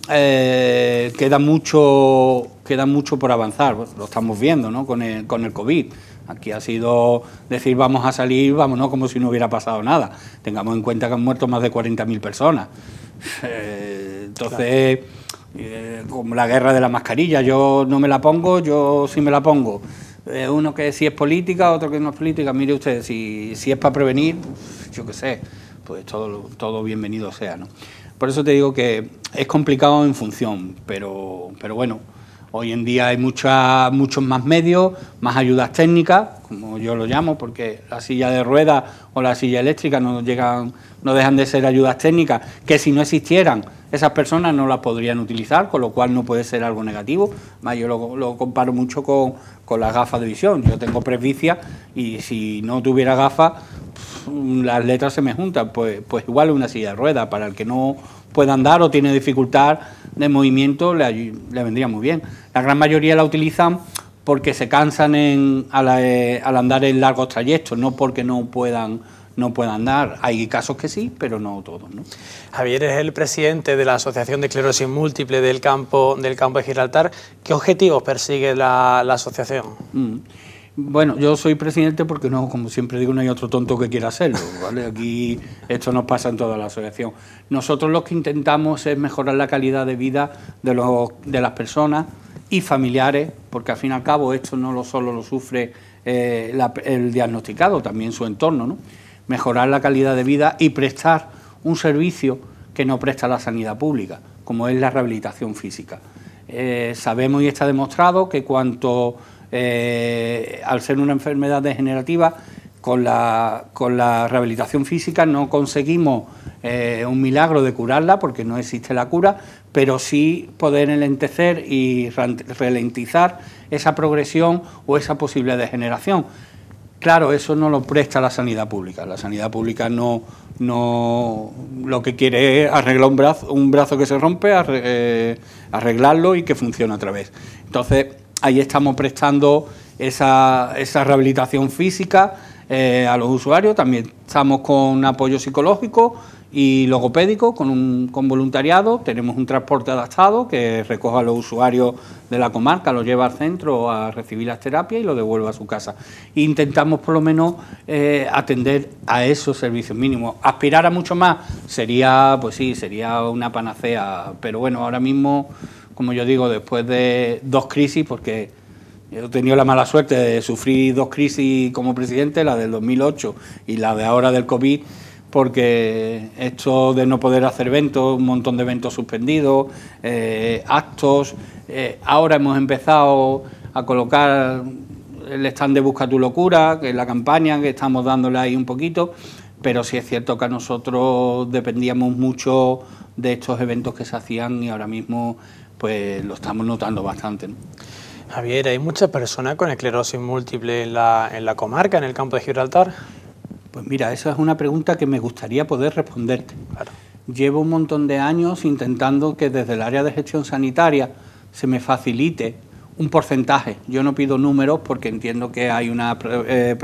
eh, queda mucho... queda mucho por avanzar, lo estamos viendo, ¿no? Con el, con el COVID. Aquí ha sido decir vamos a salir, vámonos como si no hubiera pasado nada. Tengamos en cuenta que han muerto más de cuarenta mil personas. Eh, entonces, claro. eh, como la guerra de la mascarilla, yo no me la pongo, yo sí me la pongo. Eh, uno que sí es política, otro que no es política. Mire usted, si, si es para prevenir, yo qué sé, pues todo, todo bienvenido sea, ¿no? Por eso te digo que es complicado en función, pero, pero bueno, hoy en día hay mucha, muchos más medios, más ayudas técnicas, como yo lo llamo, porque la silla de ruedas o la silla eléctrica no llegan, no dejan de ser ayudas técnicas, que si no existieran, esas personas no las podrían utilizar, con lo cual no puede ser algo negativo. Más yo lo, lo comparo mucho con, con las gafas de visión. Yo tengo presbicia y si no tuviera gafas, las letras se me juntan, pues, pues igual una silla de ruedas, para el que no pueda andar o tiene dificultad de movimiento, le, le vendría muy bien. La gran mayoría la utilizan porque se cansan en, al, al andar en largos trayectos, no porque no puedan, no puedan andar. Hay casos que sí, pero no todos, ¿no? Javier es el presidente de la Asociación de Esclerosis Múltiple del campo, del campo de Gibraltar. ¿Qué objetivos persigue la, la asociación? Mm. Bueno, yo soy presidente porque, no, como siempre digo, no hay otro tonto que quiera hacerlo, ¿vale? Aquí esto nos pasa en toda la asociación. Nosotros lo que intentamos es mejorar la calidad de vida de, los, de las personas y familiares, porque al fin y al cabo esto no lo solo lo sufre eh, la, el diagnosticado, también su entorno, ¿no? Mejorar la calidad de vida y prestar un servicio que no presta la sanidad pública, como es la rehabilitación física. Eh, sabemos y está demostrado que cuanto... Eh, al ser una enfermedad degenerativa, con la, con la rehabilitación física no conseguimos eh, un milagro de curarla, porque no existe la cura, pero sí poder enlentecer y ralentizar esa progresión o esa posible degeneración. Claro, eso no lo presta la sanidad pública. La sanidad pública no, no lo que quiere es arreglar un brazo, un brazo que se rompe, arreglarlo y que funcione otra vez. Entonces, ahí estamos prestando esa, esa rehabilitación física eh, a los usuarios. También estamos con apoyo psicológico y logopédico, con, un, con voluntariado. Tenemos un transporte adaptado que recoge a los usuarios de la comarca, los lleva al centro a recibir las terapias y lo devuelve a su casa. E intentamos por lo menos eh, atender a esos servicios mínimos. Aspirar a mucho más sería, pues sí, sería una panacea, pero bueno, ahora mismo, como yo digo, después de dos crisis, porque yo he tenido la mala suerte de sufrir dos crisis como presidente, la del dos mil ocho y la de ahora del COVID, porque esto de no poder hacer eventos, un montón de eventos suspendidos, eh, actos, eh, ahora hemos empezado a colocar el stand de Busca tu Locura, que es la campaña que estamos dándole ahí un poquito, pero sí es cierto que a nosotros dependíamos mucho de estos eventos que se hacían y ahora mismo pues lo estamos notando bastante, ¿no? Javier, ¿hay muchas personas con esclerosis múltiple en la, en la comarca, en el campo de Gibraltar? Pues mira, esa es una pregunta que me gustaría poder responderte. Claro. Llevo un montón de años intentando que desde el área de gestión sanitaria se me facilite un porcentaje. Yo no pido números porque entiendo que hay una eh,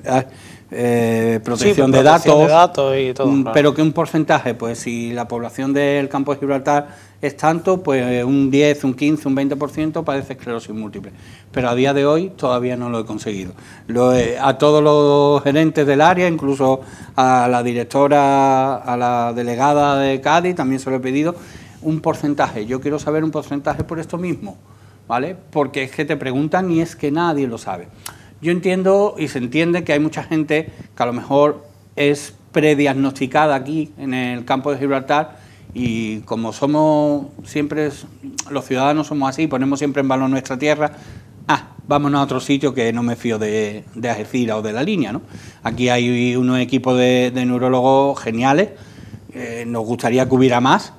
eh, protección, sí, de, datos, de datos y todo, claro. Pero que un porcentaje, pues si la población del campo de Gibraltar es tanto, pues un diez, un quince, un veinte por ciento padece esclerosis múltiple. Pero a día de hoy todavía no lo he conseguido. Lo he, a todos los gerentes del área, incluso a la directora, a la delegada de Cádiz, también se lo he pedido un porcentaje. Yo quiero saber un porcentaje por esto mismo, ¿vale? Porque es que te preguntan y es que nadie lo sabe. Yo entiendo y se entiende que hay mucha gente que a lo mejor es prediagnosticada aquí en el campo de Gibraltar y como somos siempre, los ciudadanos somos así, ponemos siempre en valor nuestra tierra, ah, vámonos a otro sitio que no me fío de, de Algeciras o de la línea, ¿no? Aquí hay unos equipos de, de neurólogos geniales, eh, nos gustaría que hubiera más,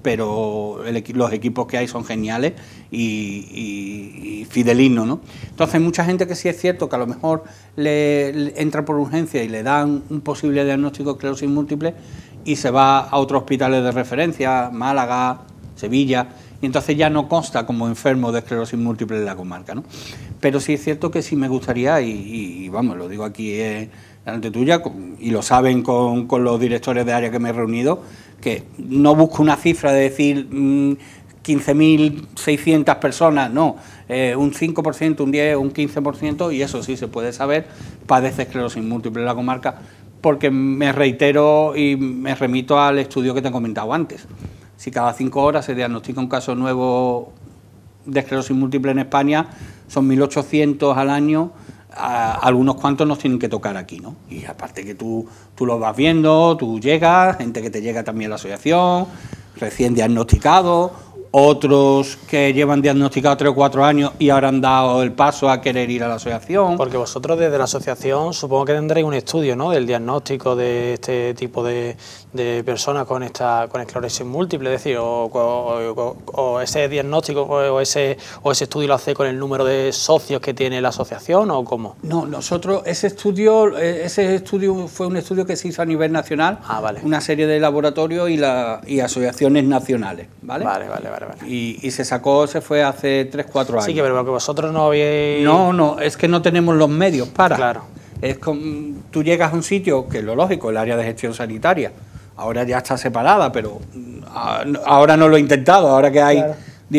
pero el, los equipos que hay son geniales y, y, y fidelignos, ¿no? Entonces, mucha gente que sí es cierto que a lo mejor le, le entra por urgencia y le dan un posible diagnóstico de esclerosis múltiple y se va a otros hospitales de referencia, Málaga, Sevilla, y entonces ya no consta como enfermo de esclerosis múltiple en la comarca, ¿no? Pero sí es cierto que sí me gustaría, y, y vamos, lo digo aquí eh, delante tuya, y lo saben con, con los directores de área que me he reunido, que no busco una cifra de decir mmm, quince mil seiscientas personas, no, eh, un cinco por ciento, un diez por ciento, un quince por ciento, y eso sí se puede saber, padece esclerosis múltiple en la comarca, porque me reitero y me remito al estudio que te he comentado antes. Si cada cinco horas se diagnostica un caso nuevo de esclerosis múltiple en España, son mil ochocientos al año, a algunos cuantos nos tienen que tocar aquí, ¿no? Y aparte que tú, tú lo vas viendo, tú llegas, gente que te llega también a la asociación, recién diagnosticado, otros que llevan diagnosticado tres o cuatro años y ahora han dado el paso a querer ir a la asociación. Porque vosotros desde la asociación supongo que tendréis un estudio, ¿no?, del diagnóstico de este tipo de, de personas con esta con esclerosis múltiple, es decir, o, o, o ese diagnóstico o ese, o ese estudio lo hace con el número de socios que tiene la asociación, ¿o cómo? No, nosotros, ese estudio, ese estudio fue un estudio que se hizo a nivel nacional, ah, vale. Una serie de laboratorios y, la, y asociaciones nacionales, ¿vale? Vale, vale, vale. Vale. Y, y se sacó, se fue hace tres, cuatro años. Sí, que pero que vosotros no habéis... No, no, es que no tenemos los medios para. Claro. Es como, tú llegas a un sitio, que es lo lógico, el área de gestión sanitaria, ahora ya está separada, pero ahora no lo he intentado, ahora que hay claro.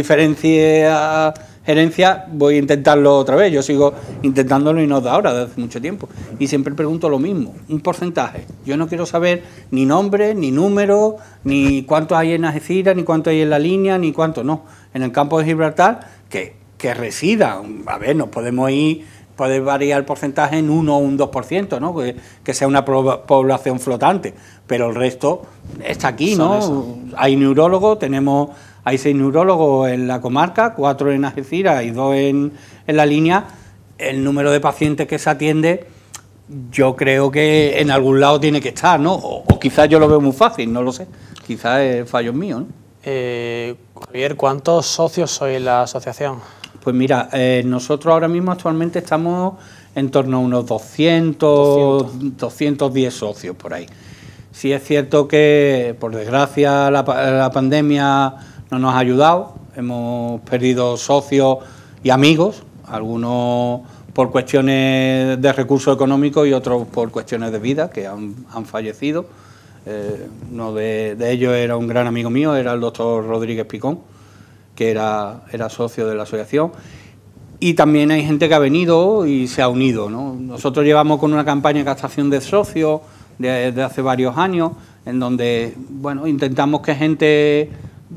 diferencia, gerencia, voy a intentarlo otra vez. Yo sigo intentándolo y no de ahora, desde hace mucho tiempo. Y siempre pregunto lo mismo, un porcentaje. Yo no quiero saber ni nombre, ni número, ni cuántos hay en Algeciras, ni cuántos hay en la línea, ni cuánto no. En el campo de Gibraltar, que, que resida, a ver, nos podemos ir, puede variar el porcentaje en uno o un dos por ciento, ¿no? Que, que sea una población flotante, pero el resto está aquí, ¿no? Hay neurólogos, tenemos... Hay seis neurólogos en la comarca, cuatro en Algeciras y dos en, en la línea. El número de pacientes que se atiende, yo creo que en algún lado tiene que estar, ¿no? O, o quizás yo lo veo muy fácil, no lo sé. Quizás es fallo mío, ¿no? Eh, Javier, ¿cuántos socios sois en la asociación? Pues mira, eh, nosotros ahora mismo actualmente estamos en torno a unos doscientos, doscientos diez socios por ahí. Sí es cierto que, por desgracia, la, la pandemia no nos ha ayudado, hemos perdido socios y amigos, algunos por cuestiones de recursos económicos y otros por cuestiones de vida, que han, han fallecido. Eh, uno de, de ellos era un gran amigo mío, era el doctor Rodríguez Picón, que era, era socio de la asociación. Y también hay gente que ha venido y se ha unido, ¿no? Nosotros llevamos con una campaña de captación de socios de, de hace varios años, en donde, bueno, intentamos que gente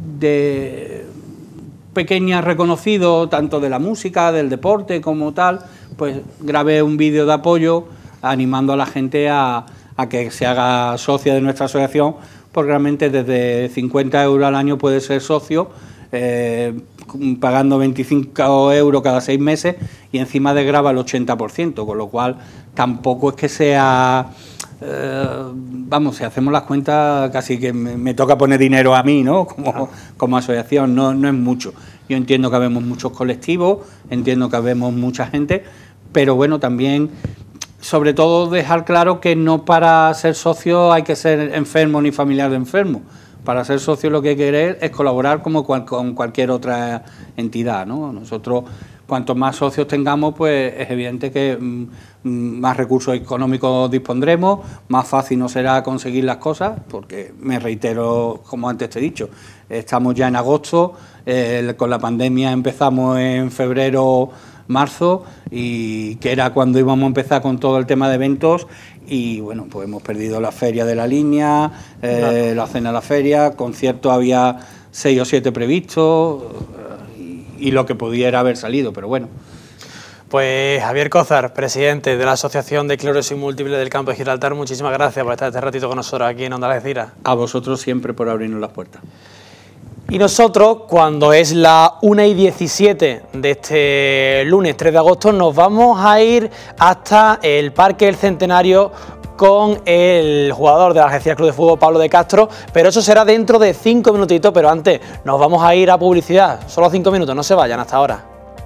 de pequeña reconocido, tanto de la música, del deporte como tal, pues grabe un vídeo de apoyo animando a la gente a, a que se haga socia de nuestra asociación, porque realmente desde cincuenta euros al año puede ser socio, eh, pagando veinticinco euros cada seis meses y encima desgrava el ochenta por ciento, con lo cual tampoco es que sea... Eh, vamos, si hacemos las cuentas casi que me, me toca poner dinero a mí, ¿no? Como, como asociación, no, no es mucho. Yo entiendo que habemos muchos colectivos, entiendo que habemos mucha gente, pero bueno, también, sobre todo, dejar claro que no para ser socio hay que ser enfermo ni familiar de enfermo. Para ser socio lo que hay que querer es colaborar como cual, con cualquier otra entidad, ¿no? Nosotros, cuantos más socios tengamos, pues es evidente que mm, más recursos económicos dispondremos, más fácil nos será conseguir las cosas, porque me reitero, como antes te he dicho, estamos ya en agosto, eh, con la pandemia empezamos en febrero, marzo, y que era cuando íbamos a empezar con todo el tema de eventos, y bueno, pues hemos perdido la feria de la línea, eh, claro. La cena de la feria, conciertos había seis o siete previstos, y, y lo que pudiera haber salido, pero bueno. Pues Javier Cózar, presidente de la Asociación de Esclerosis Múltiple del Campo de Gibraltar, muchísimas gracias por estar este ratito con nosotros aquí en Onda Algeciras. A vosotros siempre por abrirnos las puertas. Y nosotros, cuando es la una y diecisiete de este lunes tres de agosto, nos vamos a ir hasta el Parque del Centenario con el jugador de la Algeciras Club de Fútbol, Pablo de Castro, pero eso será dentro de cinco minutitos, pero antes nos vamos a ir a publicidad, solo cinco minutos, no se vayan hasta ahora.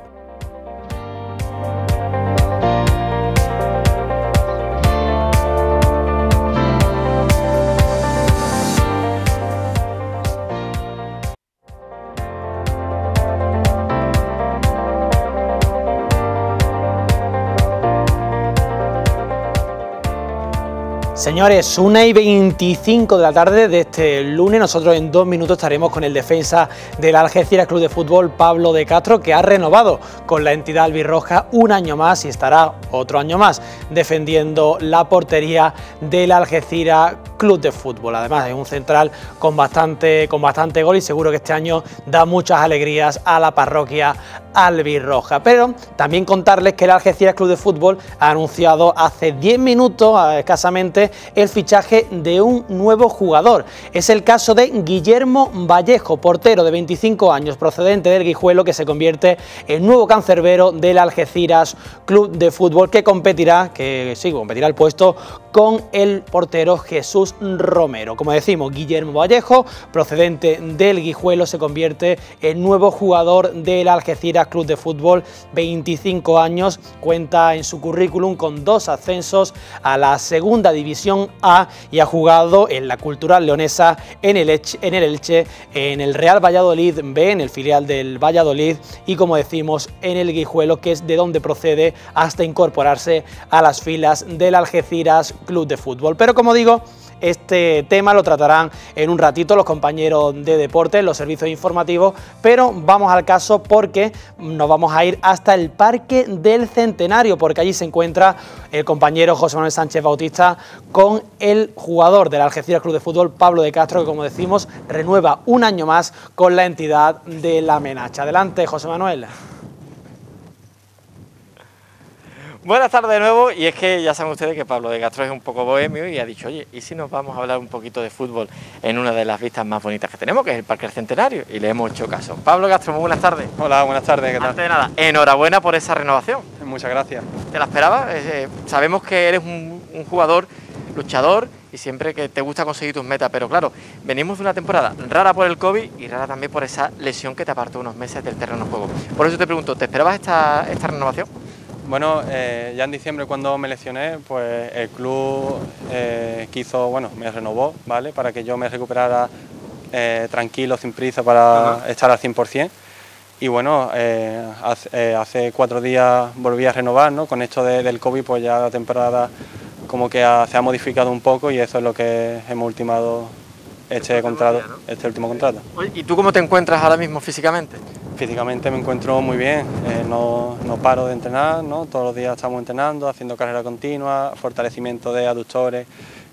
Señores, una y veinticinco de la tarde de este lunes, nosotros en dos minutos estaremos con el defensa del Algeciras Club de Fútbol, Pablo de Castro, que ha renovado con la entidad albirroja un año más y estará otro año más defendiendo la portería del Algeciras Club de Fútbol. Además es un central con bastante, con bastante gol y seguro que este año da muchas alegrías a la parroquia albirroja. Pero también contarles que el Algeciras Club de Fútbol ha anunciado hace diez minutos escasamente el fichaje de un nuevo jugador. Es el caso de Guillermo Vallejo, portero de veinticinco años procedente del Guijuelo, que se convierte en nuevo cancerbero del Algeciras Club de Fútbol, que competirá, que sí, competirá el puesto con el portero Jesús Romero. Como decimos, Guillermo Vallejo, procedente del Guijuelo, se convierte en nuevo jugador del Algeciras Club de Fútbol, veinticinco años, cuenta en su currículum con dos ascensos a la segunda división A y ha jugado en la Cultural Leonesa, en el Elche, en el, Elche, en el Real Valladolid B, en el filial del Valladolid, y como decimos, en el Guijuelo, que es de donde procede, hasta incorporarse a las filas del Algeciras Club de Fútbol. Pero como digo, este tema lo tratarán en un ratito los compañeros de deporte, los servicios informativos, pero vamos al caso porque nos vamos a ir hasta el Parque del Centenario, porque allí se encuentra el compañero José Manuel Sánchez Bautista con el jugador del Algeciras Club de Fútbol, Pablo de Castro, que como decimos renueva un año más con la entidad de la Menacha. Adelante, José Manuel. Buenas tardes de nuevo, y es que ya saben ustedes que Pablo de Castro es un poco bohemio y ha dicho, oye, ¿y si nos vamos a hablar un poquito de fútbol en una de las vistas más bonitas que tenemos, que es el Parque del Centenario? Y le hemos hecho caso. Pablo Castro, muy buenas tardes. Hola, buenas tardes, ¿qué tal? Antes de nada, enhorabuena por esa renovación. Muchas gracias. ¿Te la esperabas? Eh, sabemos que eres un, un jugador luchador y siempre que te gusta conseguir tus metas, pero claro, venimos de una temporada rara por el COVID y rara también por esa lesión que te apartó unos meses del terreno de juego. Por eso te pregunto, ¿te esperabas esta, esta renovación? Bueno, eh, ya en diciembre cuando me lesioné, pues el club eh, quiso, bueno, me renovó, ¿vale? Para que yo me recuperara eh, tranquilo, sin prisa, para uh-huh. estar al cien por cien. Y bueno, eh, hace, eh, hace cuatro días volví a renovar, ¿no? Con esto de, del COVID, pues ya la temporada como que ha, se ha modificado un poco y eso es lo que hemos ultimado este contrato, este último contrato. Oye, ¿y tú cómo te encuentras ahora mismo físicamente? Físicamente me encuentro muy bien, eh, no, no paro de entrenar, ¿no? Todos los días estamos entrenando, haciendo carrera continua, fortalecimiento de aductores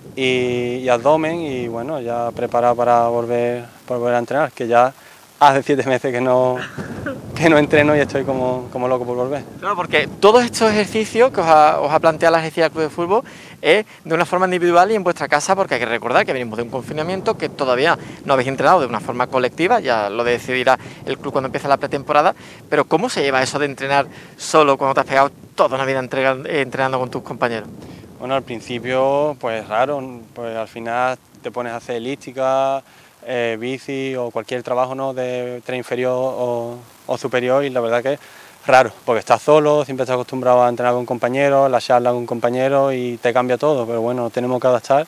y, y abdomen, y bueno, ya preparado para volver, para volver a entrenar, que ya hace siete meses que no, que no entreno y estoy como, como loco por volver. Claro, porque todos estos ejercicios que os ha, os ha planteado la Algeciras Club de Fútbol es de una forma individual y en vuestra casa, porque hay que recordar que venimos de un confinamiento, que todavía no habéis entrenado de una forma colectiva, ya lo decidirá el club cuando empiece la pretemporada, pero ¿cómo se lleva eso de entrenar solo cuando te has pegado toda una vida entregando, entrenando con tus compañeros? Bueno, al principio pues raro, pues al final te pones a hacer elíptica, eh, bici o cualquier trabajo, ¿no?, de tren inferior o, o superior, y la verdad que es raro, porque estás solo, siempre estás acostumbrado a entrenar con compañeros, la charla con compañeros y te cambia todo, pero bueno, tenemos que adaptar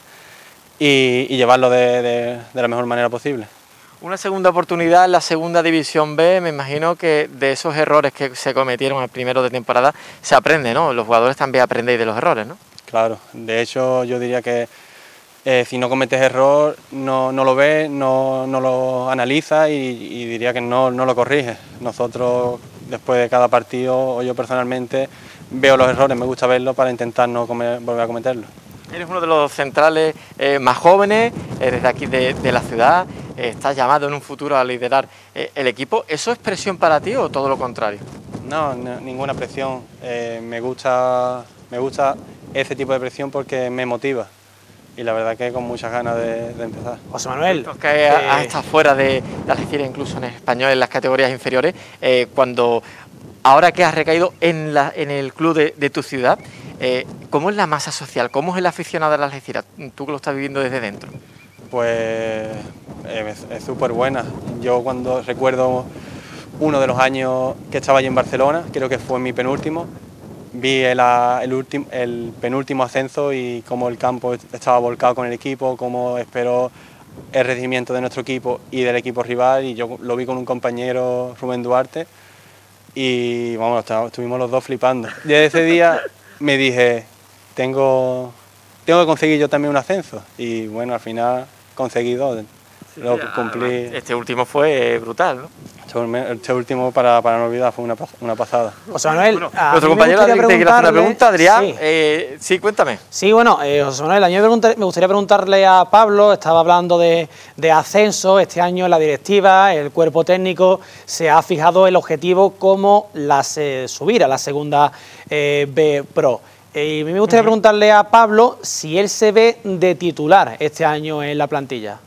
y, y llevarlo de, de, de la mejor manera posible. Una segunda oportunidad en la segunda división B, me imagino que de esos errores que se cometieron al primero de temporada se aprende, ¿no? Los jugadores también aprendéis de los errores, ¿no? Claro, de hecho yo diría que eh, si no cometes error, no, no lo ves, no, no lo analizas y, y diría que no, no lo corriges. Nosotros después de cada partido, o yo personalmente, veo los errores, me gusta verlos para intentar no comer, volver a cometerlos. Eres uno de los centrales eh, más jóvenes, eres de aquí de, de la ciudad, eh, estás llamado en un futuro a liderar eh, el equipo. ¿Eso es presión para ti o todo lo contrario? No, no ninguna presión. Eh, me gusta, me gusta ese tipo de presión porque me motiva y la verdad que con muchas ganas de, de empezar. José Manuel, que eh... has estado fuera de, de Algeciras, incluso en español, en las categorías inferiores, eh, cuando ahora que has recaído en, la, en el club de, de tu ciudad, eh, ¿cómo es la masa social? ¿Cómo es el aficionado de la Algeciras? Tú que lo estás viviendo desde dentro. Pues eh, es súper buena. Yo cuando recuerdo uno de los años que estaba allí en Barcelona, creo que fue mi penúltimo, vi el, el, ultim, el penúltimo ascenso y cómo el campo estaba volcado con el equipo, cómo esperó el rendimiento de nuestro equipo y del equipo rival, y yo lo vi con un compañero, Rubén Duarte, y vamos, estuvimos los dos flipando. Desde ese día me dije, tengo, tengo que conseguir yo también un ascenso, y bueno, al final conseguí dos, sí, lo cumplí. Este último fue brutal, ¿no? Este último, para, para no olvidar, fue una, una pasada. José Manuel, bueno, nuestro compañero te quiere hacer una pregunta, Adrián. Sí, eh, sí cuéntame. Sí, bueno, eh, José Manuel, a mí me gustaría preguntarle a Pablo, estaba hablando de, de ascenso, este año en la directiva, el cuerpo técnico se ha fijado el objetivo como las, eh, subir a la segunda eh, B Pro. Eh, y a mí me gustaría uh-huh. preguntarle a Pablo si él se ve de titular este año en la plantilla.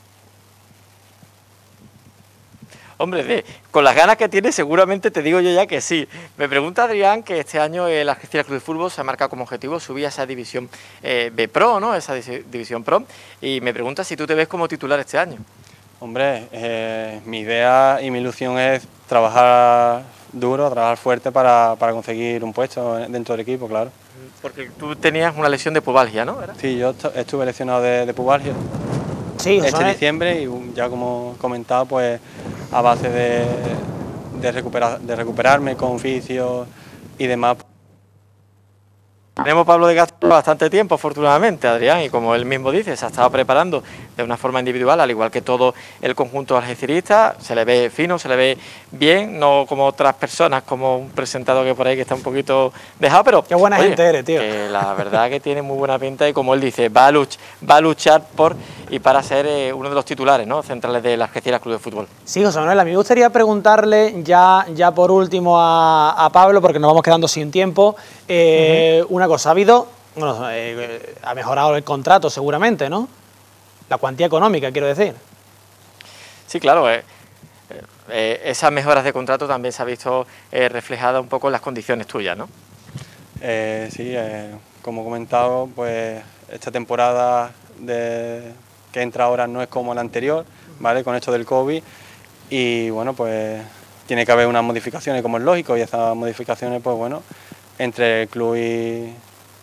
Hombre, de, con las ganas que tiene, seguramente te digo yo ya que sí. Me pregunta Adrián que este año el Algeciras Club de Fútbol se ha marcado como objetivo subir a esa división eh, B Pro, ¿no? Esa división Pro. Y me pregunta si tú te ves como titular este año. Hombre, eh, mi idea y mi ilusión es trabajar duro, trabajar fuerte para, para conseguir un puesto dentro del equipo, claro. Porque tú tenías una lesión de pubalgia, ¿no? ¿Era? Sí, yo estuve lesionado de, de pubalgia. Sí, este diciembre, y ya como comentado, pues a base de, de, recuperar, de recuperarme con fisio y demás. Tenemos Pablo de Castro bastante tiempo, afortunadamente, Adrián, y como él mismo dice, se ha estado preparando de una forma individual, al igual que todo el conjunto algecirista. Se le ve fino, se le ve bien, no como otras personas, como un presentador que por ahí que está un poquito dejado, pero... Qué buena oye, gente eres, tío. Que la verdad que tiene muy buena pinta y, como él dice, va a, luch, va a luchar por y para ser eh, uno de los titulares, ¿no?, centrales de la Algeciras Club de Fútbol. Sí, José Manuel, a mí me gustaría preguntarle ya, ya por último a, a Pablo, porque nos vamos quedando sin tiempo, eh, uh-huh. una cosa, ha habido... Bueno, eh, ha mejorado el contrato seguramente, ¿no? La cuantía económica, quiero decir. Sí, claro. Eh, eh, esas mejoras de contrato también se ha visto eh, reflejada un poco en las condiciones tuyas, ¿no? Eh, sí, eh, como he comentado, pues esta temporada de, que entra ahora no es como la anterior, ¿vale? Con esto del COVID. Y bueno, pues tiene que haber unas modificaciones, como es lógico, y esas modificaciones, pues bueno, entre el club y...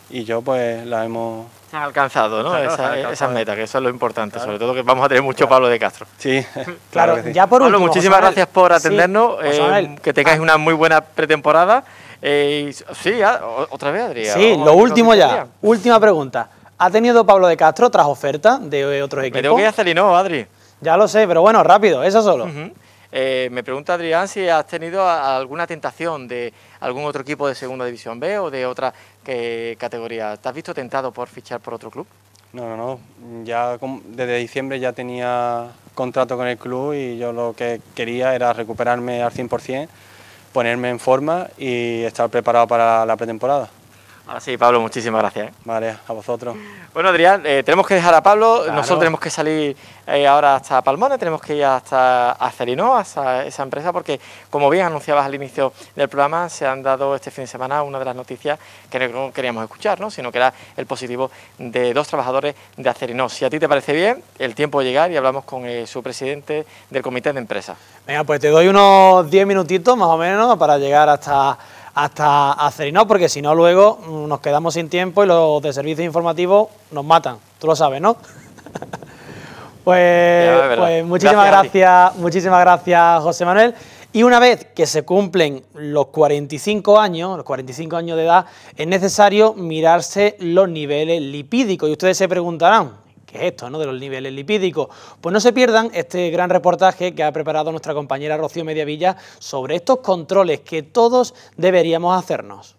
y yo pues la hemos... Se han alcanzado, ¿no? Claro, Esa- se han alcanzado. esas metas, que eso es lo importante, Claro. sobre todo que vamos a tener mucho Pablo de Castro. Sí, Claro, claro que sí. ya por Pablo, último, muchísimas José Manuel. gracias por Sí, atendernos, José eh, Manuel. que tengáis una muy buena pretemporada. Eh, y- sí, ah, o- otra vez, Adrián. Sí, Vamos lo a ver último con ya. Adrián. Última pregunta. ¿Ha tenido Pablo de Castro otras ofertas de otros Me equipos? tengo que ir a Celinó, Adri. Ya lo sé, pero bueno, rápido, eso solo. Ujú. Eh, me pregunta Adrián si has tenido a- alguna tentación de algún otro equipo de Segunda División B o de otra que- categoría. ¿Te has visto tentado por fichar por otro club? No, no, no. Ya com- desde diciembre ya tenía contrato con el club y yo lo que quería era recuperarme al cien por cien, ponerme en forma y estar preparado para la pretemporada. Ahora sí, Pablo, muchísimas gracias. ¿eh? Vale, a vosotros. Bueno, Adrián, eh, tenemos que dejar a Pablo, Claro. nosotros tenemos que salir eh, ahora hasta Palmones, tenemos que ir hasta Acelinó, hasta esa empresa, porque como bien anunciabas al inicio del programa, se han dado este fin de semana una de las noticias que no queríamos escuchar, ¿no? Sino que era el positivo de dos trabajadores de Acelinó. Si a ti te parece bien, el tiempo de llegar y hablamos con eh, su presidente del comité de empresa. Venga, pues te doy unos diez minutitos más o menos para llegar hasta, hasta Acelinó, porque si no luego mm, nos quedamos sin tiempo y los de servicios informativos nos matan. Tú lo sabes, ¿no? pues, Ya, es verdad. pues muchísimas Gracias a ti. gracias, muchísimas gracias, José Manuel. Y una vez que se cumplen los cuarenta y cinco años, los cuarenta y cinco años de edad, es necesario mirarse los niveles lipídicos. Y ustedes se preguntarán, ¿qué es esto, no, de los niveles lipídicos? Pues no se pierdan este gran reportaje que ha preparado nuestra compañera Rocío Mediavilla sobre estos controles que todos deberíamos hacernos.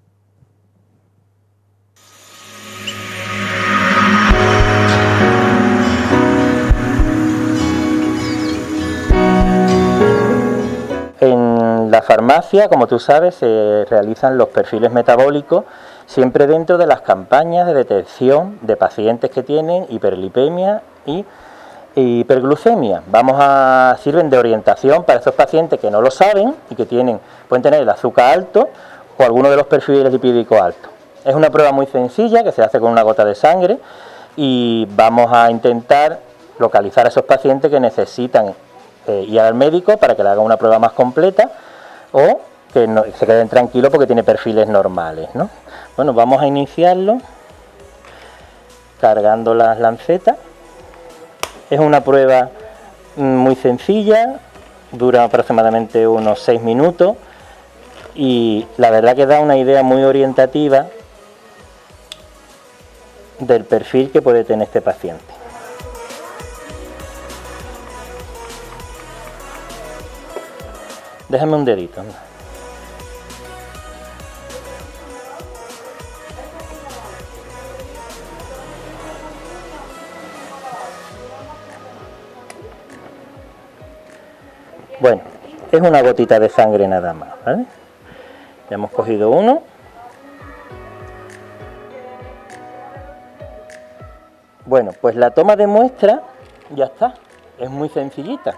En la farmacia, como tú sabes, se realizan los perfiles metabólicos siempre dentro de las campañas de detección de pacientes que tienen hiperlipemia y hiperglucemia. Vamos a sirven de orientación para esos pacientes que no lo saben y que tienen pueden tener el azúcar alto o alguno de los perfiles lipídicos altos. Es una prueba muy sencilla que se hace con una gota de sangre y vamos a intentar localizar a esos pacientes que necesitan eh, ir al médico para que le haga una prueba más completa o que no, se queden tranquilos porque tiene perfiles normales, ¿no? Bueno, vamos a iniciarlo cargando las lancetas. Es una prueba muy sencilla, dura aproximadamente unos seis minutos y la verdad que da una idea muy orientativa del perfil que puede tener este paciente. Déjame un dedito. Bueno, es una gotita de sangre nada más, ¿vale? Ya hemos cogido uno. Bueno, pues la toma de muestra ya está, es muy sencillita.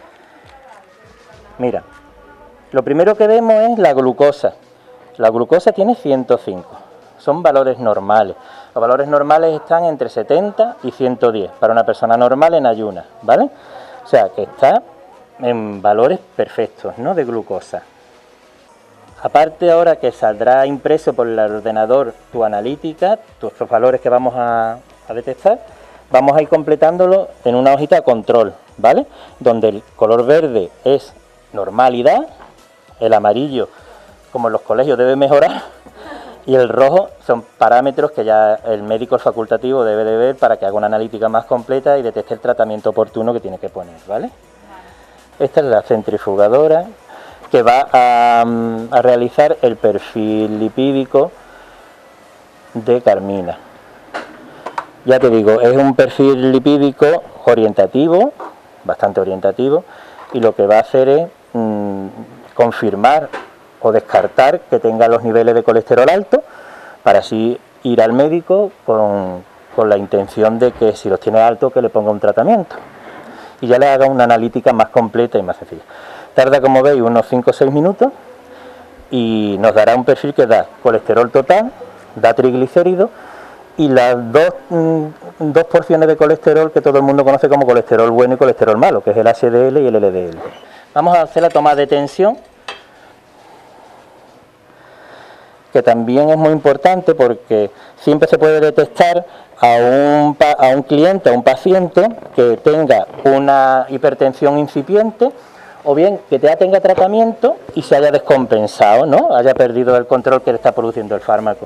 Mira, lo primero que vemos es la glucosa. La glucosa tiene ciento cinco, son valores normales. Los valores normales están entre setenta y ciento diez para una persona normal en ayunas, ¿vale? O sea, que está en valores perfectos, ¿no?, de glucosa. Aparte, ahora que saldrá impreso por el ordenador tu analítica, tus los valores que vamos a, a detectar, vamos a ir completándolo en una hojita de control, ¿vale? Donde el color verde es normalidad, el amarillo, como en los colegios, debe mejorar, y el rojo son parámetros que ya el médico el facultativo debe de ver para que haga una analítica más completa y detecte el tratamiento oportuno que tiene que poner, ¿vale? Esta es la centrifugadora que va a, a realizar el perfil lipídico de Carmina. Ya te digo, es un perfil lipídico orientativo, bastante orientativo, y lo que va a hacer es mmm, confirmar o descartar que tenga los niveles de colesterol alto, para así ir al médico con, con la intención de que si los tiene altos que le ponga un tratamiento y ya le haga una analítica más completa y más sencilla. Tarda, como veis, unos cinco o seis minutos y nos dará un perfil que da colesterol total, da triglicéridos y las dos, mm, dos porciones de colesterol que todo el mundo conoce como colesterol bueno y colesterol malo, que es el H D L y el L D L. Vamos a hacer la toma de tensión. que también es muy importante porque siempre se puede detectar a un, a un cliente, a un paciente que tenga una hipertensión incipiente o bien que ya tenga tratamiento y se haya descompensado, ¿no? Haya perdido el control que le está produciendo el fármaco.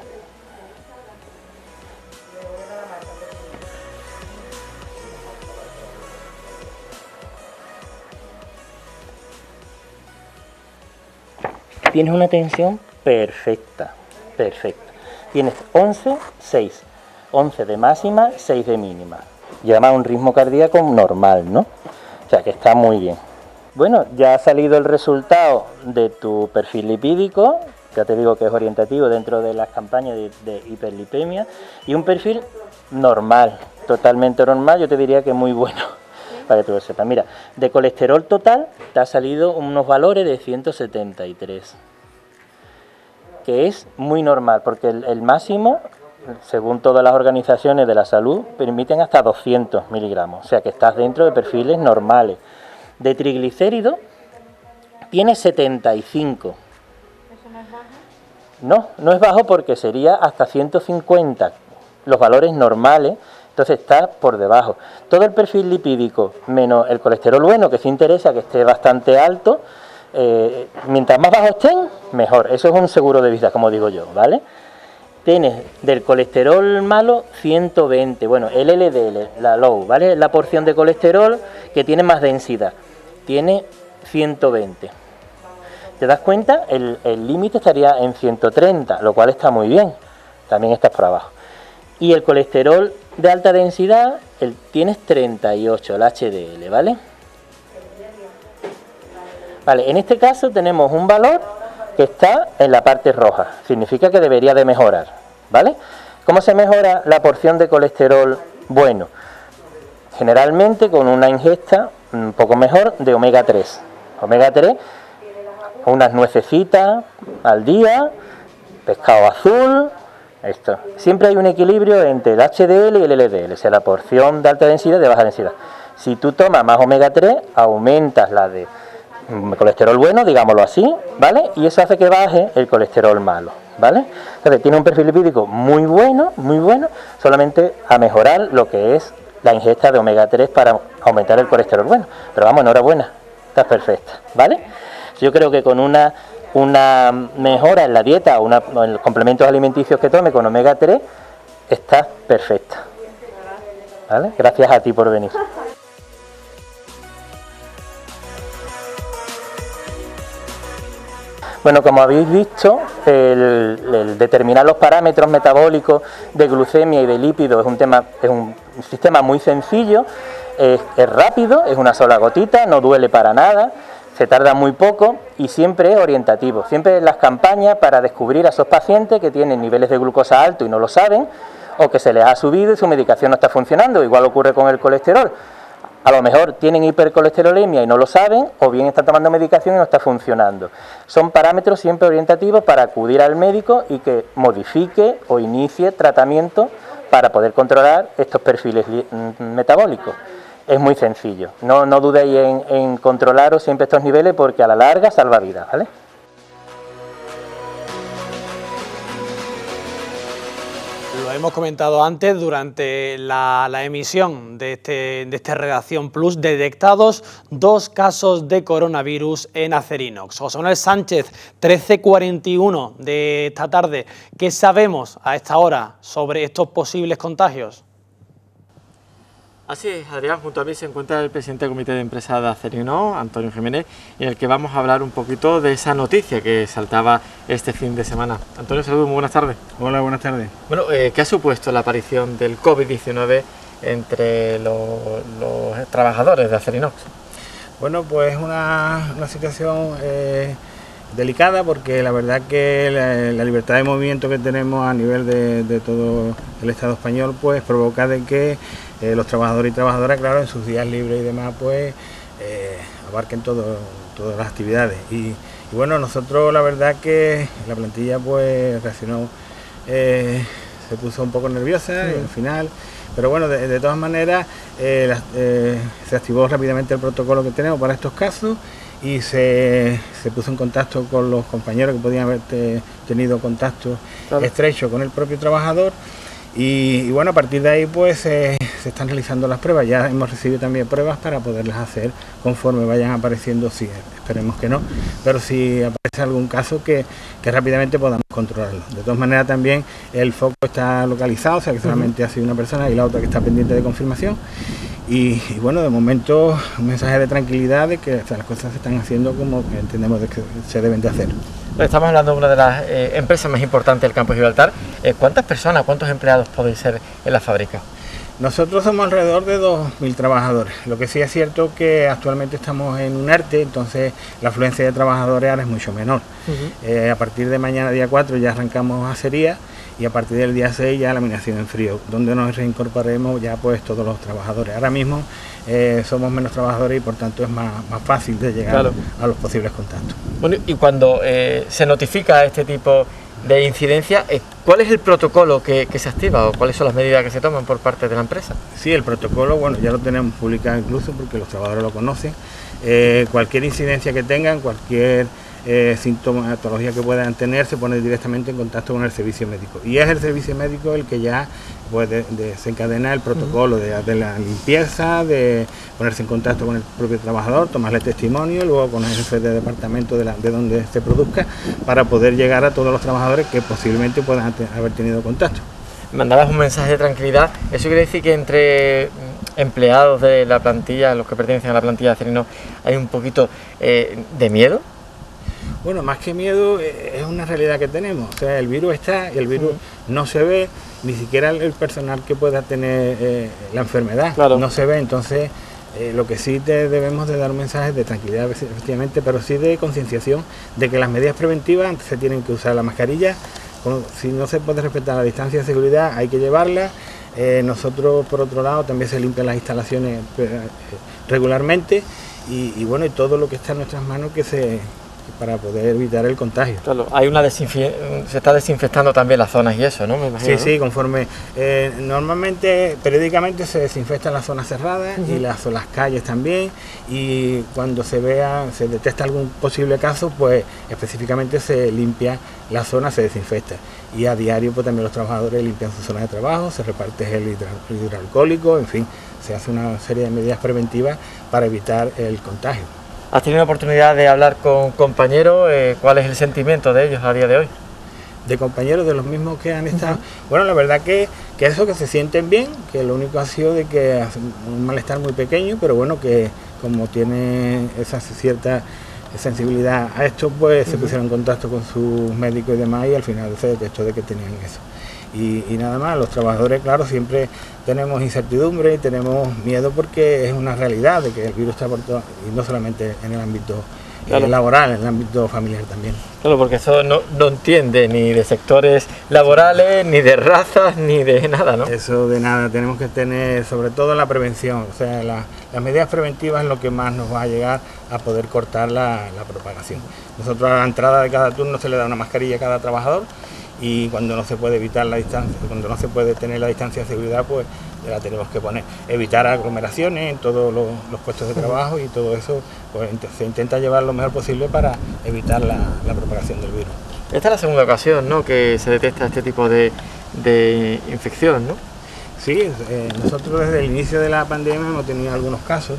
Tienes una tensión perfecta, perfecta. Tienes once, seis. once de máxima, seis de mínima. Llama a un ritmo cardíaco normal, ¿no? O sea que está muy bien. Bueno, ya ha salido el resultado de tu perfil lipídico, ya te digo que es orientativo dentro de las campañas de, de hiperlipemia, y un perfil normal, totalmente normal, yo te diría que muy bueno, para que tú lo sepas. Mira, de colesterol total te ha salido unos valores de ciento setenta y tres, que es muy normal, porque el, el máximo, según todas las organizaciones de la salud, permiten hasta doscientos miligramos, o sea que estás dentro de perfiles normales. De triglicéridos tiene setenta y cinco. ¿Eso no es bajo? No, no es bajo porque sería hasta ciento cincuenta, los valores normales, entonces está por debajo. Todo el perfil lipídico, menos el colesterol bueno, que sí interesa que esté bastante alto, eh, mientras más bajo estén, mejor. Eso es un seguro de vida, como digo yo, ¿vale? Tienes del colesterol malo ciento veinte, bueno, el L D L, la low, ¿vale? La porción de colesterol que tiene más densidad, tiene ciento veinte. ¿Te das cuenta? El límite estaría en ciento treinta, lo cual está muy bien, también estás por abajo. Y el colesterol de alta densidad, el, tienes treinta y ocho, el H D L, ¿vale? Vale, en este caso tenemos un valor que está en la parte roja, significa que debería de mejorar, ¿vale? ¿Cómo se mejora la porción de colesterol bueno? Generalmente con una ingesta un poco mejor de omega tres. Omega tres, unas nuececitas al día, pescado azul, esto. Siempre hay un equilibrio entre el H D L y el L D L, o sea, la porción de alta densidad y de baja densidad. Si tú tomas más omega tres, aumentas la de colesterol bueno, digámoslo así, ¿vale? Y eso hace que baje el colesterol malo, ¿vale? Entonces tiene un perfil lipídico muy bueno, muy bueno, solamente a mejorar lo que es la ingesta de omega tres para aumentar el colesterol bueno. Pero vamos, enhorabuena, estás perfecta, ¿vale? Yo creo que con una, una mejora en la dieta o, una, o en los complementos alimenticios que tome con omega tres, estás perfecta, ¿vale? Gracias a ti por venir. Bueno, como habéis visto, el, el determinar los parámetros metabólicos de glucemia y de lípidos es un tema, es un sistema muy sencillo, es, es rápido, es una sola gotita, no duele para nada, se tarda muy poco y siempre es orientativo. Siempre en las campañas para descubrir a esos pacientes que tienen niveles de glucosa altos y no lo saben, o que se les ha subido y su medicación no está funcionando. Igual ocurre con el colesterol. A lo mejor tienen hipercolesterolemia y no lo saben, o bien están tomando medicación y no está funcionando. Son parámetros siempre orientativos para acudir al médico y que modifique o inicie tratamiento para poder controlar estos perfiles metabólicos. Es muy sencillo. No, no dudéis en, en controlaros siempre estos niveles porque a la larga salva vidas, ¿vale? Lo hemos comentado antes durante la, la emisión de este, de este Redacción Plus, detectados dos casos de coronavirus en Acerinox. José Manuel Sánchez, trece cuarenta y uno de esta tarde, ¿qué sabemos a esta hora sobre estos posibles contagios? Así es, Adrián, junto a mí se encuentra el presidente del Comité de Empresa de Acerinox, Antonio Jiménez, en el que vamos a hablar un poquito de esa noticia que saltaba este fin de semana. Antonio, saludos, muy buenas tardes. Hola, buenas tardes. Bueno, eh, ¿qué ha supuesto la aparición del COVID diecinueve entre los, los trabajadores de Acerinox? Bueno, pues una, una situación eh, delicada, porque la verdad que la, la libertad de movimiento que tenemos a nivel de, de todo el Estado español pues provoca de que eh, los trabajadores y trabajadoras, claro, en sus días libres y demás, pues eh, abarquen todo, todas las actividades. Y, y bueno, nosotros la verdad que la plantilla pues reaccionó, eh, se puso un poco nerviosa, sí, al final, pero bueno, de, de todas maneras eh, las, eh, se activó rápidamente el protocolo que tenemos para estos casos. y se, se puso en contacto con los compañeros que podían haber te, tenido contacto claro. estrecho con el propio trabajador. Y, y bueno, a partir de ahí pues eh, se están realizando las pruebas, ya hemos recibido también pruebas para poderlas hacer conforme vayan apareciendo, sí, esperemos que no, pero si aparece algún caso que, que rápidamente podamos controlarlo. De todas maneras también el foco está localizado, o sea que solamente uh-huh. ha sido una persona y la otra que está pendiente de confirmación. Y, y bueno, de momento un mensaje de tranquilidad de que o sea, las cosas se están haciendo como que entendemos de que se deben de hacer. Estamos hablando de una de las eh, empresas más importantes del campo de Gibraltar. Eh, ¿Cuántas personas, cuántos empleados podéis ser en la fábrica? Nosotros somos alrededor de dos mil trabajadores. Lo que sí es cierto que actualmente estamos en un ERTE, entonces la afluencia de trabajadores ahora es mucho menor. Uh-huh. eh, a partir de mañana, día cuatro, ya arrancamos acería y a partir del día seis ya laminación en frío, donde nos reincorporaremos ya pues todos los trabajadores. Ahora mismo eh, somos menos trabajadores y por tanto es más, más fácil de llegar claro. a los posibles contactos. Bueno, y cuando eh, se notifica este tipo de incidencia, ¿cuál es el protocolo que, que se activa o cuáles son las medidas que se toman por parte de la empresa? Sí, el protocolo, bueno, ya lo tenemos publicado incluso porque los trabajadores lo conocen. Eh, cualquier incidencia que tengan, cualquier eh, sintomatología que puedan tener, se pone directamente en contacto con el servicio médico. Y es el servicio médico el que ya puede desencadenar el protocolo de, de la limpieza, de ponerse en contacto con el propio trabajador, tomarle testimonio, luego con el jefe de departamento de, la, de donde se produzca, para poder llegar a todos los trabajadores que posiblemente puedan te, haber tenido contacto. Mandabas un mensaje de tranquilidad. ¿Eso quiere decir que entre empleados de la plantilla, los que pertenecen a la plantilla de Acerinox, hay un poquito eh, de miedo? Bueno, más que miedo, eh, es una realidad que tenemos. O sea, el virus está y el virus uh-huh. no se ve, ni siquiera el personal que pueda tener eh, la enfermedad claro. no se ve. Entonces, eh, lo que sí te debemos de dar un mensaje de tranquilidad, efectivamente, pero sí de concienciación de que las medidas preventivas se tienen que usar la mascarilla. Si no se puede respetar la distancia de seguridad, hay que llevarla. Eh, nosotros, por otro lado, también se limpian las instalaciones eh, regularmente y, y bueno, y todo lo que está en nuestras manos que se para poder evitar el contagio. Claro, hay una desinfe se está desinfectando también las zonas y eso, ¿no? Me imagino, sí, sí, conforme eh, normalmente, periódicamente se desinfectan las zonas cerradas uh-huh. y las, las calles también, y cuando se vea, se detecta algún posible caso, pues específicamente se limpia la zona, se desinfecta. Y a diario pues también los trabajadores limpian su zona de trabajo, se reparte el hidro, hidroalcohólico, en fin, se hace una serie de medidas preventivas para evitar el contagio. ¿Has tenido oportunidad de hablar con compañeros? Eh, ¿Cuál es el sentimiento de ellos a día de hoy? De compañeros, de los mismos que han estado. Uh-huh. Bueno, la verdad que, que eso, que se sienten bien, que lo único ha sido de que hace un malestar muy pequeño, pero bueno, que como tiene esa cierta sensibilidad a esto, pues uh-huh. se pusieron en contacto con sus médicos y demás y al final se detectó de que tenían eso. Y, y nada más, los trabajadores, claro, siempre tenemos incertidumbre y tenemos miedo porque es una realidad de que el virus está por todo, y no solamente en el ámbito claro. eh, laboral, en el ámbito familiar también. Claro, porque eso no, no entiende ni de sectores laborales, ni de razas, ni de nada, ¿no? Eso de nada, tenemos que tener sobre todo la prevención, o sea, la, las medidas preventivas es lo que más nos va a llegar a poder cortar la, la propagación. Nosotros a la entrada de cada turno se le da una mascarilla a cada trabajador, y cuando no se puede evitar la distancia, cuando no se puede tener la distancia de seguridad, pues la tenemos que poner. Evitar aglomeraciones en todos los, los puestos de trabajo y todo eso, pues se intenta llevar lo mejor posible para evitar la, la propagación del virus. Esta es la segunda ocasión, ¿no?, que se detecta este tipo de, de infección, ¿no? Sí, eh, nosotros desde el inicio de la pandemia hemos tenido algunos casos.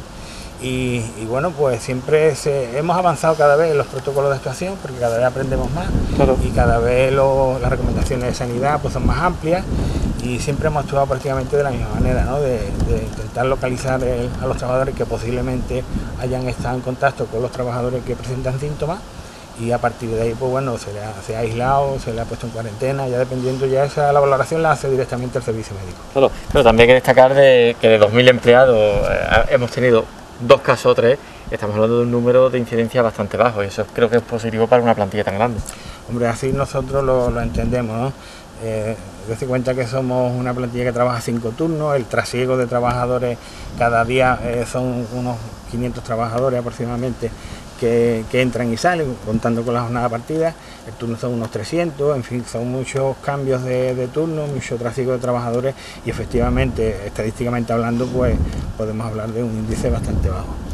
Y, y bueno, pues siempre se, hemos avanzado cada vez en los protocolos de actuación porque cada vez aprendemos más claro. y cada vez lo, las recomendaciones de sanidad pues son más amplias y siempre hemos actuado prácticamente de la misma manera, ¿no? de, de intentar localizar el, a los trabajadores que posiblemente hayan estado en contacto con los trabajadores que presentan síntomas y a partir de ahí pues bueno, se le ha, se ha aislado, se le ha puesto en cuarentena, ya dependiendo, ya esa la valoración la hace directamente el servicio médico. Claro, pero también hay que destacar de, que de dos mil empleados eh, hemos tenido dos casos o tres, estamos hablando de un número de incidencia bastante bajo y eso creo que es positivo para una plantilla tan grande. Hombre, así nosotros lo, lo entendemos, ¿no? Eh, Dese cuenta que somos una plantilla que trabaja cinco turnos, el trasiego de trabajadores cada día eh, son unos quinientos trabajadores aproximadamente que, que entran y salen, contando con la jornada partida, el turno son unos trescientos, en fin, son muchos cambios de, de turno, mucho trasiego de trabajadores y efectivamente, estadísticamente hablando, pues podemos hablar de un índice bastante bajo.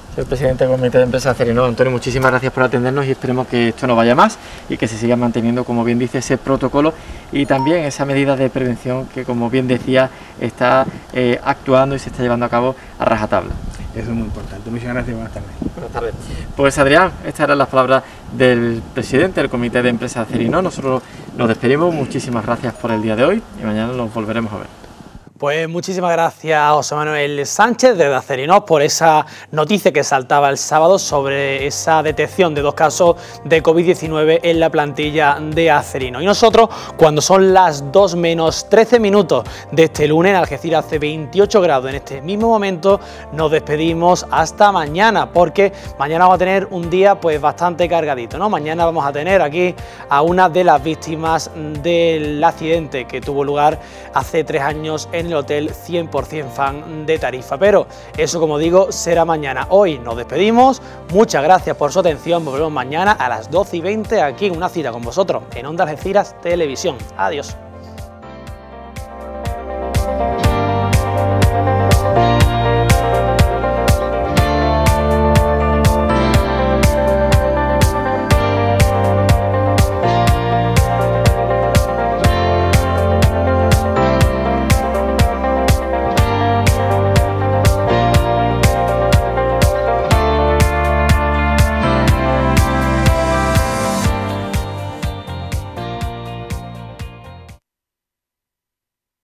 Soy el presidente del Comité de Empresa Acerinox. Antonio, muchísimas gracias por atendernos y esperemos que esto no vaya más y que se siga manteniendo, como bien dice, ese protocolo y también esa medida de prevención que, como bien decía, está eh, actuando y se está llevando a cabo a rajatabla. Eso es muy importante. Muchas gracias y buenas tardes. Buenas tardes. Pues Adrián, estas eran las palabras del presidente del Comité de Empresa Acerinox. Nosotros nos despedimos, muchísimas gracias por el día de hoy y mañana nos volveremos a ver. Pues muchísimas gracias a José Manuel Sánchez de Acerinox por esa noticia que saltaba el sábado sobre esa detección de dos casos de COVID diecinueve en la plantilla de Acerinox. Y nosotros, cuando son las dos menos trece minutos de este lunes, en Algeciras hace veintiocho grados en este mismo momento, nos despedimos hasta mañana, porque mañana vamos a tener un día pues bastante cargadito, ¿no? Mañana vamos a tener aquí a una de las víctimas del accidente que tuvo lugar hace tres años en el hotel cien por cien Fan de Tarifa, pero eso, como digo, será mañana. Hoy nos despedimos, muchas gracias por su atención, volvemos mañana a las doce y veinte aquí en Una Cita con vosotros en Onda Algeciras Televisión. Adiós.